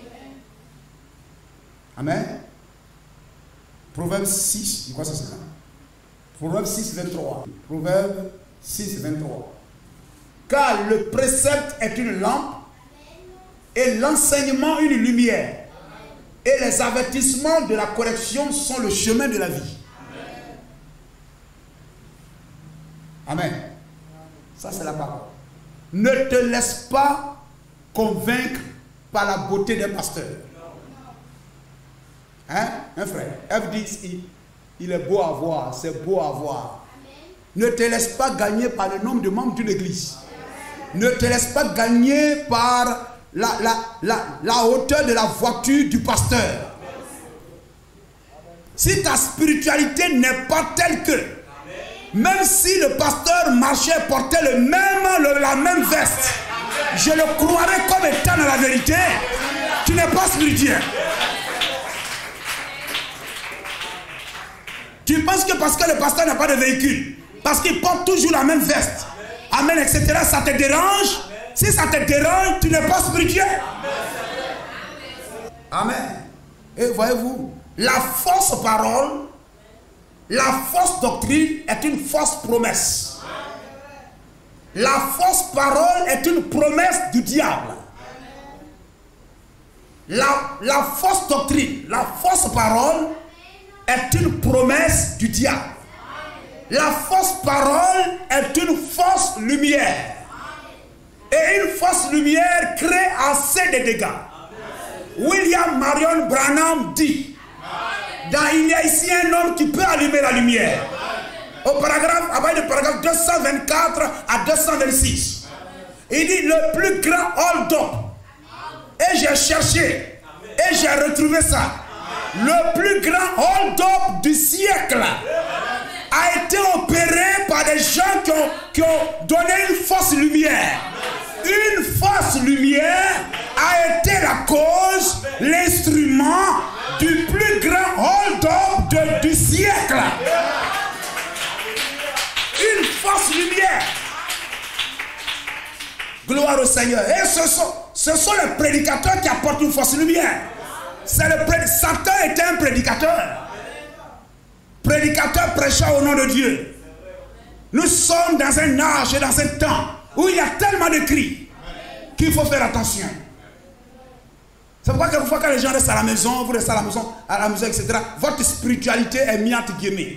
Amen. Proverbe 6, je crois que c'est ça. Proverbe 6, 23. Proverbe 6, 23. Car le précepte est une lampe et l'enseignement une lumière. Et les avertissements de la correction sont le chemin de la vie. Amen. Ça, c'est la parole. Ne te laisse pas convaincre par la beauté des pasteurs. Hein, un frère? F dit, il est beau à voir, c'est beau à voir. Ne te laisse pas gagner par le nombre de membres d'une église. Ne te laisse pas gagner par la hauteur de la voiture du pasteur. Si ta spiritualité n'est pas telle que, même si le pasteur marchait, portait la même veste, je le croirais comme étant dans la vérité, tu n'es pas spirituel. Tu penses que parce que le pasteur n'a pas de véhicule, parce qu'il porte toujours la même veste, amen, etc., ça te dérange? Si ça te dérange, tu n'es pas spirituel. Amen. Et voyez-vous, la fausse parole, la fausse doctrine est une fausse promesse. La fausse parole est une promesse du diable. La fausse doctrine, la fausse parole est une promesse du diable. La fausse parole est une fausse lumière. Et une fausse lumière crée assez de dégâts. William Marion Branham dit, il y a ici un homme qui peut allumer la lumière. Au paragraphe, à partir du paragraphe 224 à 226. Il dit le plus grand hold-up. Et j'ai cherché. Et j'ai retrouvé ça. Le plus grand hold-up du siècle a été opéré par des gens qui ont donné une fausse lumière. Une fausse lumière a été la cause, l'instrument du plus grand hold-up du siècle. Une fausse lumière. Gloire au Seigneur. Et ce sont les prédicateurs qui apportent une fausse lumière. Satan était un prédicateur. Prédicateur prêchant au nom de Dieu. Nous sommes dans un âge et dans un temps où il y a tellement de cris qu'il faut faire attention. C'est pourquoi quelquefois quand les gens restent à la maison, vous restez à la maison, etc., votre spiritualité est mise entre guillemets.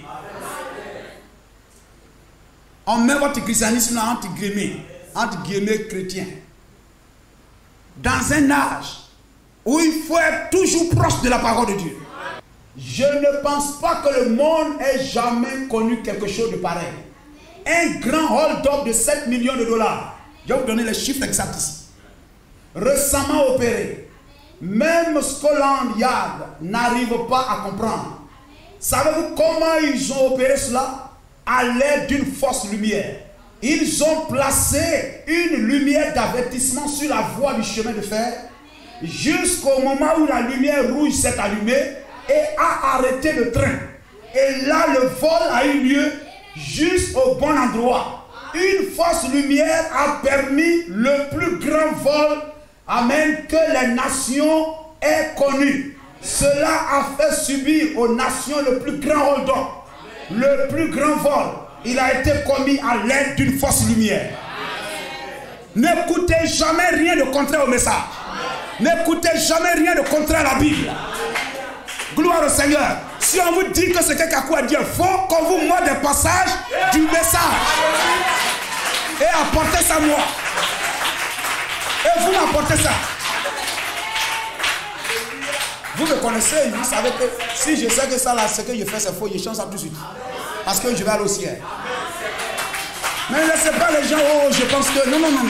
On met votre christianisme entre guillemets chrétien. Dans un âge où il faut être toujours proche de la parole de Dieu. Je ne pense pas que le monde ait jamais connu quelque chose de pareil. Un grand hold-up de 7 millions de dollars. Je vais vous donner les chiffres exacts ici. Récemment opéré. Même Scotland Yard n'arrive pas à comprendre. Savez-vous comment ils ont opéré cela? À l'aide d'une fausse lumière. Ils ont placé une lumière d'avertissement sur la voie du chemin de fer jusqu'au moment où la lumière rouge s'est allumée et a arrêté le train. Et là, le vol a eu lieu juste au bon endroit. Une fausse lumière a permis le plus grand vol, amen, que les nations aient connu. Cela a fait subir aux nations le plus grand hold-up, le plus grand vol. Il a été commis à l'aide d'une fausse lumière. N'écoutez jamais rien de contraire au message. N'écoutez jamais rien de contraire à la Bible. Gloire au Seigneur. Si on vous dit que ce que Kakou a dit est faux, qu'on vous montre des passages du message. Et apportez ça moi. Et vous m'apportez ça. Vous me connaissez, vous savez que si je sais que ça là, ce que je fais c'est faux, je change ça tout de suite. Parce que je vais aller au ciel. Mais ne laissez pas les gens, oh je pense que... Non, non, non, non.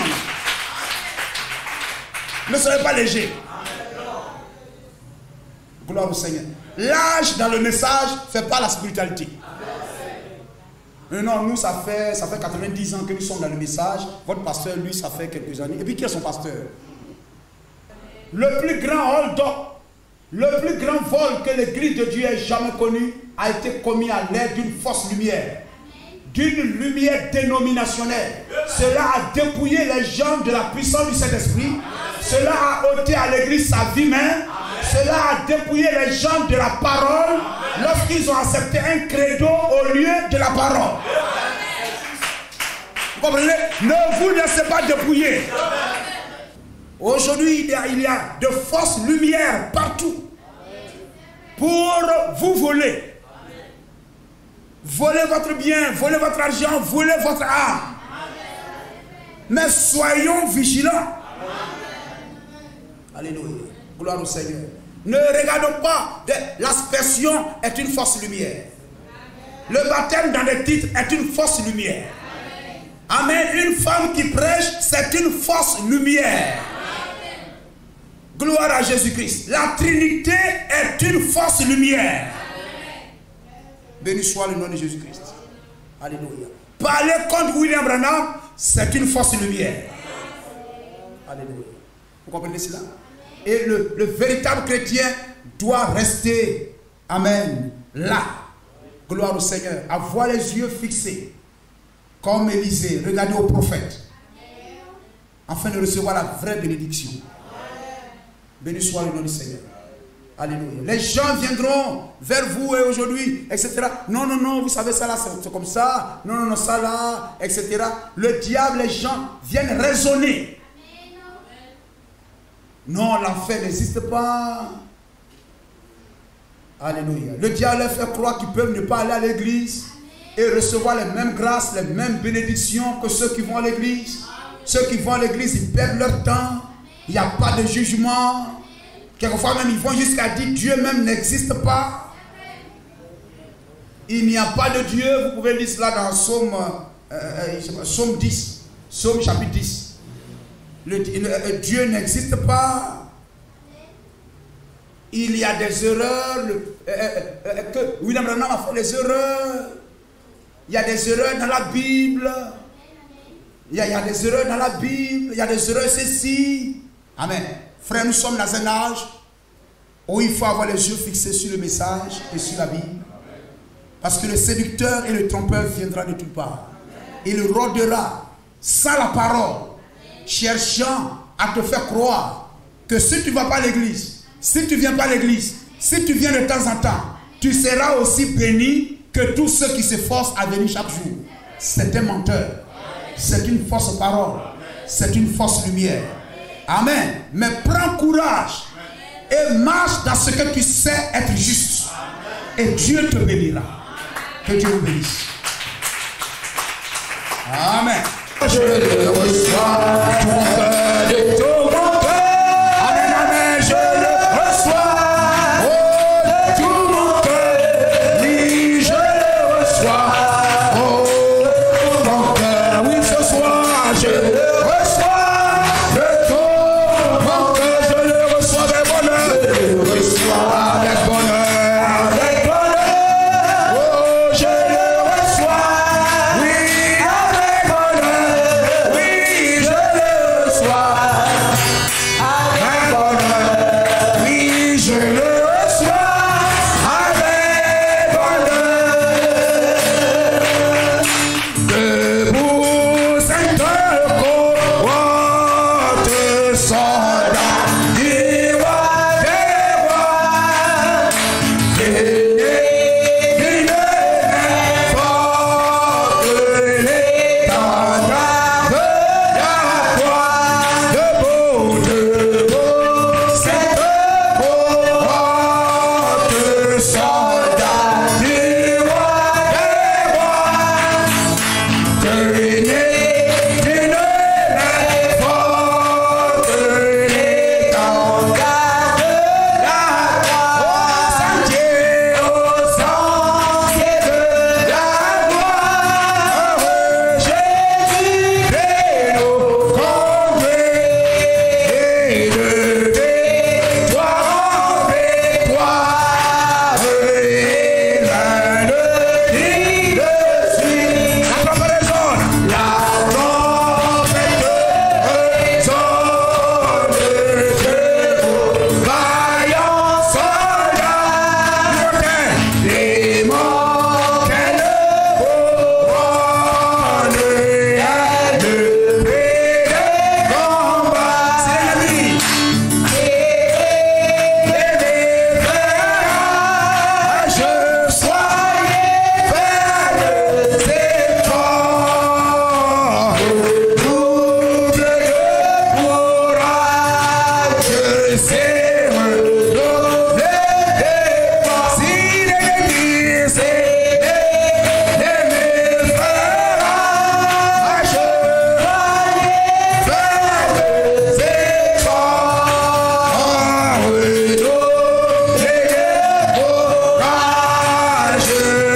Ne soyez pas léger. Gloire au Seigneur. L'âge dans le message ne fait pas la spiritualité. Mais non, nous ça fait 90 ans que nous sommes dans le message. Votre pasteur, lui, ça fait quelques années. Et puis qui est son pasteur? Le plus grand hold-up, le plus grand vol que l'église de Dieu ait jamais connu a été commis à l'aide d'une fausse lumière. D'une lumière dénominationnelle. Cela a dépouillé les gens de la puissance du Saint-Esprit. Cela a ôté à l'église sa vie même. Cela a dépouillé les gens de la parole lorsqu'ils ont accepté un credo au lieu de la parole. Vous comprenez? Ne vous laissez pas dépouiller. Aujourd'hui, il y a de fausses lumières partout pour vous voler. Voler votre bien, voler votre argent, voler votre âme. Mais soyons vigilants. Alléluia. Gloire au Seigneur. Ne regardons pas. L'aspersion est une fausse lumière. Le baptême dans les titres est une fausse lumière. Amen. Une femme qui prêche, c'est une fausse lumière. Gloire à Jésus-Christ. La Trinité est une fausse lumière. Béni soit le nom de Jésus-Christ. Alléluia. Parler contre William Branham, c'est une fausse lumière. Alléluia. Vous comprenez cela? Et le véritable chrétien doit rester, amen, là. Gloire au Seigneur. Avoir les yeux fixés, comme Élisée, regarder au prophète, afin de recevoir la vraie bénédiction. Béni soit le nom du Seigneur. Alléluia. Les gens viendront vers vous et aujourd'hui, etc. Non, non, non, vous savez ça là, c'est comme ça. Non, non, non, ça là, etc. Le diable, les gens viennent raisonner. Non, l'enfer n'existe pas. Alléluia. Le diable leur fait croire qu'ils peuvent ne pas aller à l'église et recevoir les mêmes grâces, les mêmes bénédictions que ceux qui vont à l'église. Ceux qui vont à l'église, ils perdent leur temps. Il n'y a pas de jugement. Quelquefois même, ils vont jusqu'à dire que Dieu même n'existe pas. Il n'y a pas de Dieu. Vous pouvez lire cela dans Psaume 10. Psaume chapitre 10. Dieu n'existe pas. Il y a des erreurs. Que William Branham a fait des erreurs. Il y a des erreurs dans la Bible. Il y a des erreurs dans la Bible. Il y a des erreurs ceci. Amen. Frère, nous sommes dans un âge où il faut avoir les yeux fixés sur le message et sur la Bible. Parce que le séducteur et le trompeur viendra de toutes parts. Il rôdera sans la parole, cherchant à te faire croire que si tu ne vas pas à l'église, si tu ne viens pas à l'église, si tu viens de temps en temps, tu seras aussi béni que tous ceux qui s'efforcent à venir chaque jour. C'est un menteur. C'est une fausse parole. C'est une fausse lumière. Amen. Mais prends courage et marche dans ce que tu sais être juste. Et Dieu te bénira. Que Dieu vous bénisse. Amen. Je le reçois de mon cœur, de tout mon cœur. Amen, amen. Je le reçois de tout mon cœur. Oui, je le reçois. Oh, mon cœur. Oui, ce soir, je le reçois de tout mon cœur. Je le reçois avec bonheur. Je le reçois avec bonheur. Avec bonheur. Oh, je le reçois. Oui, avec bonheur. Oui, je le reçois.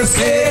mercy.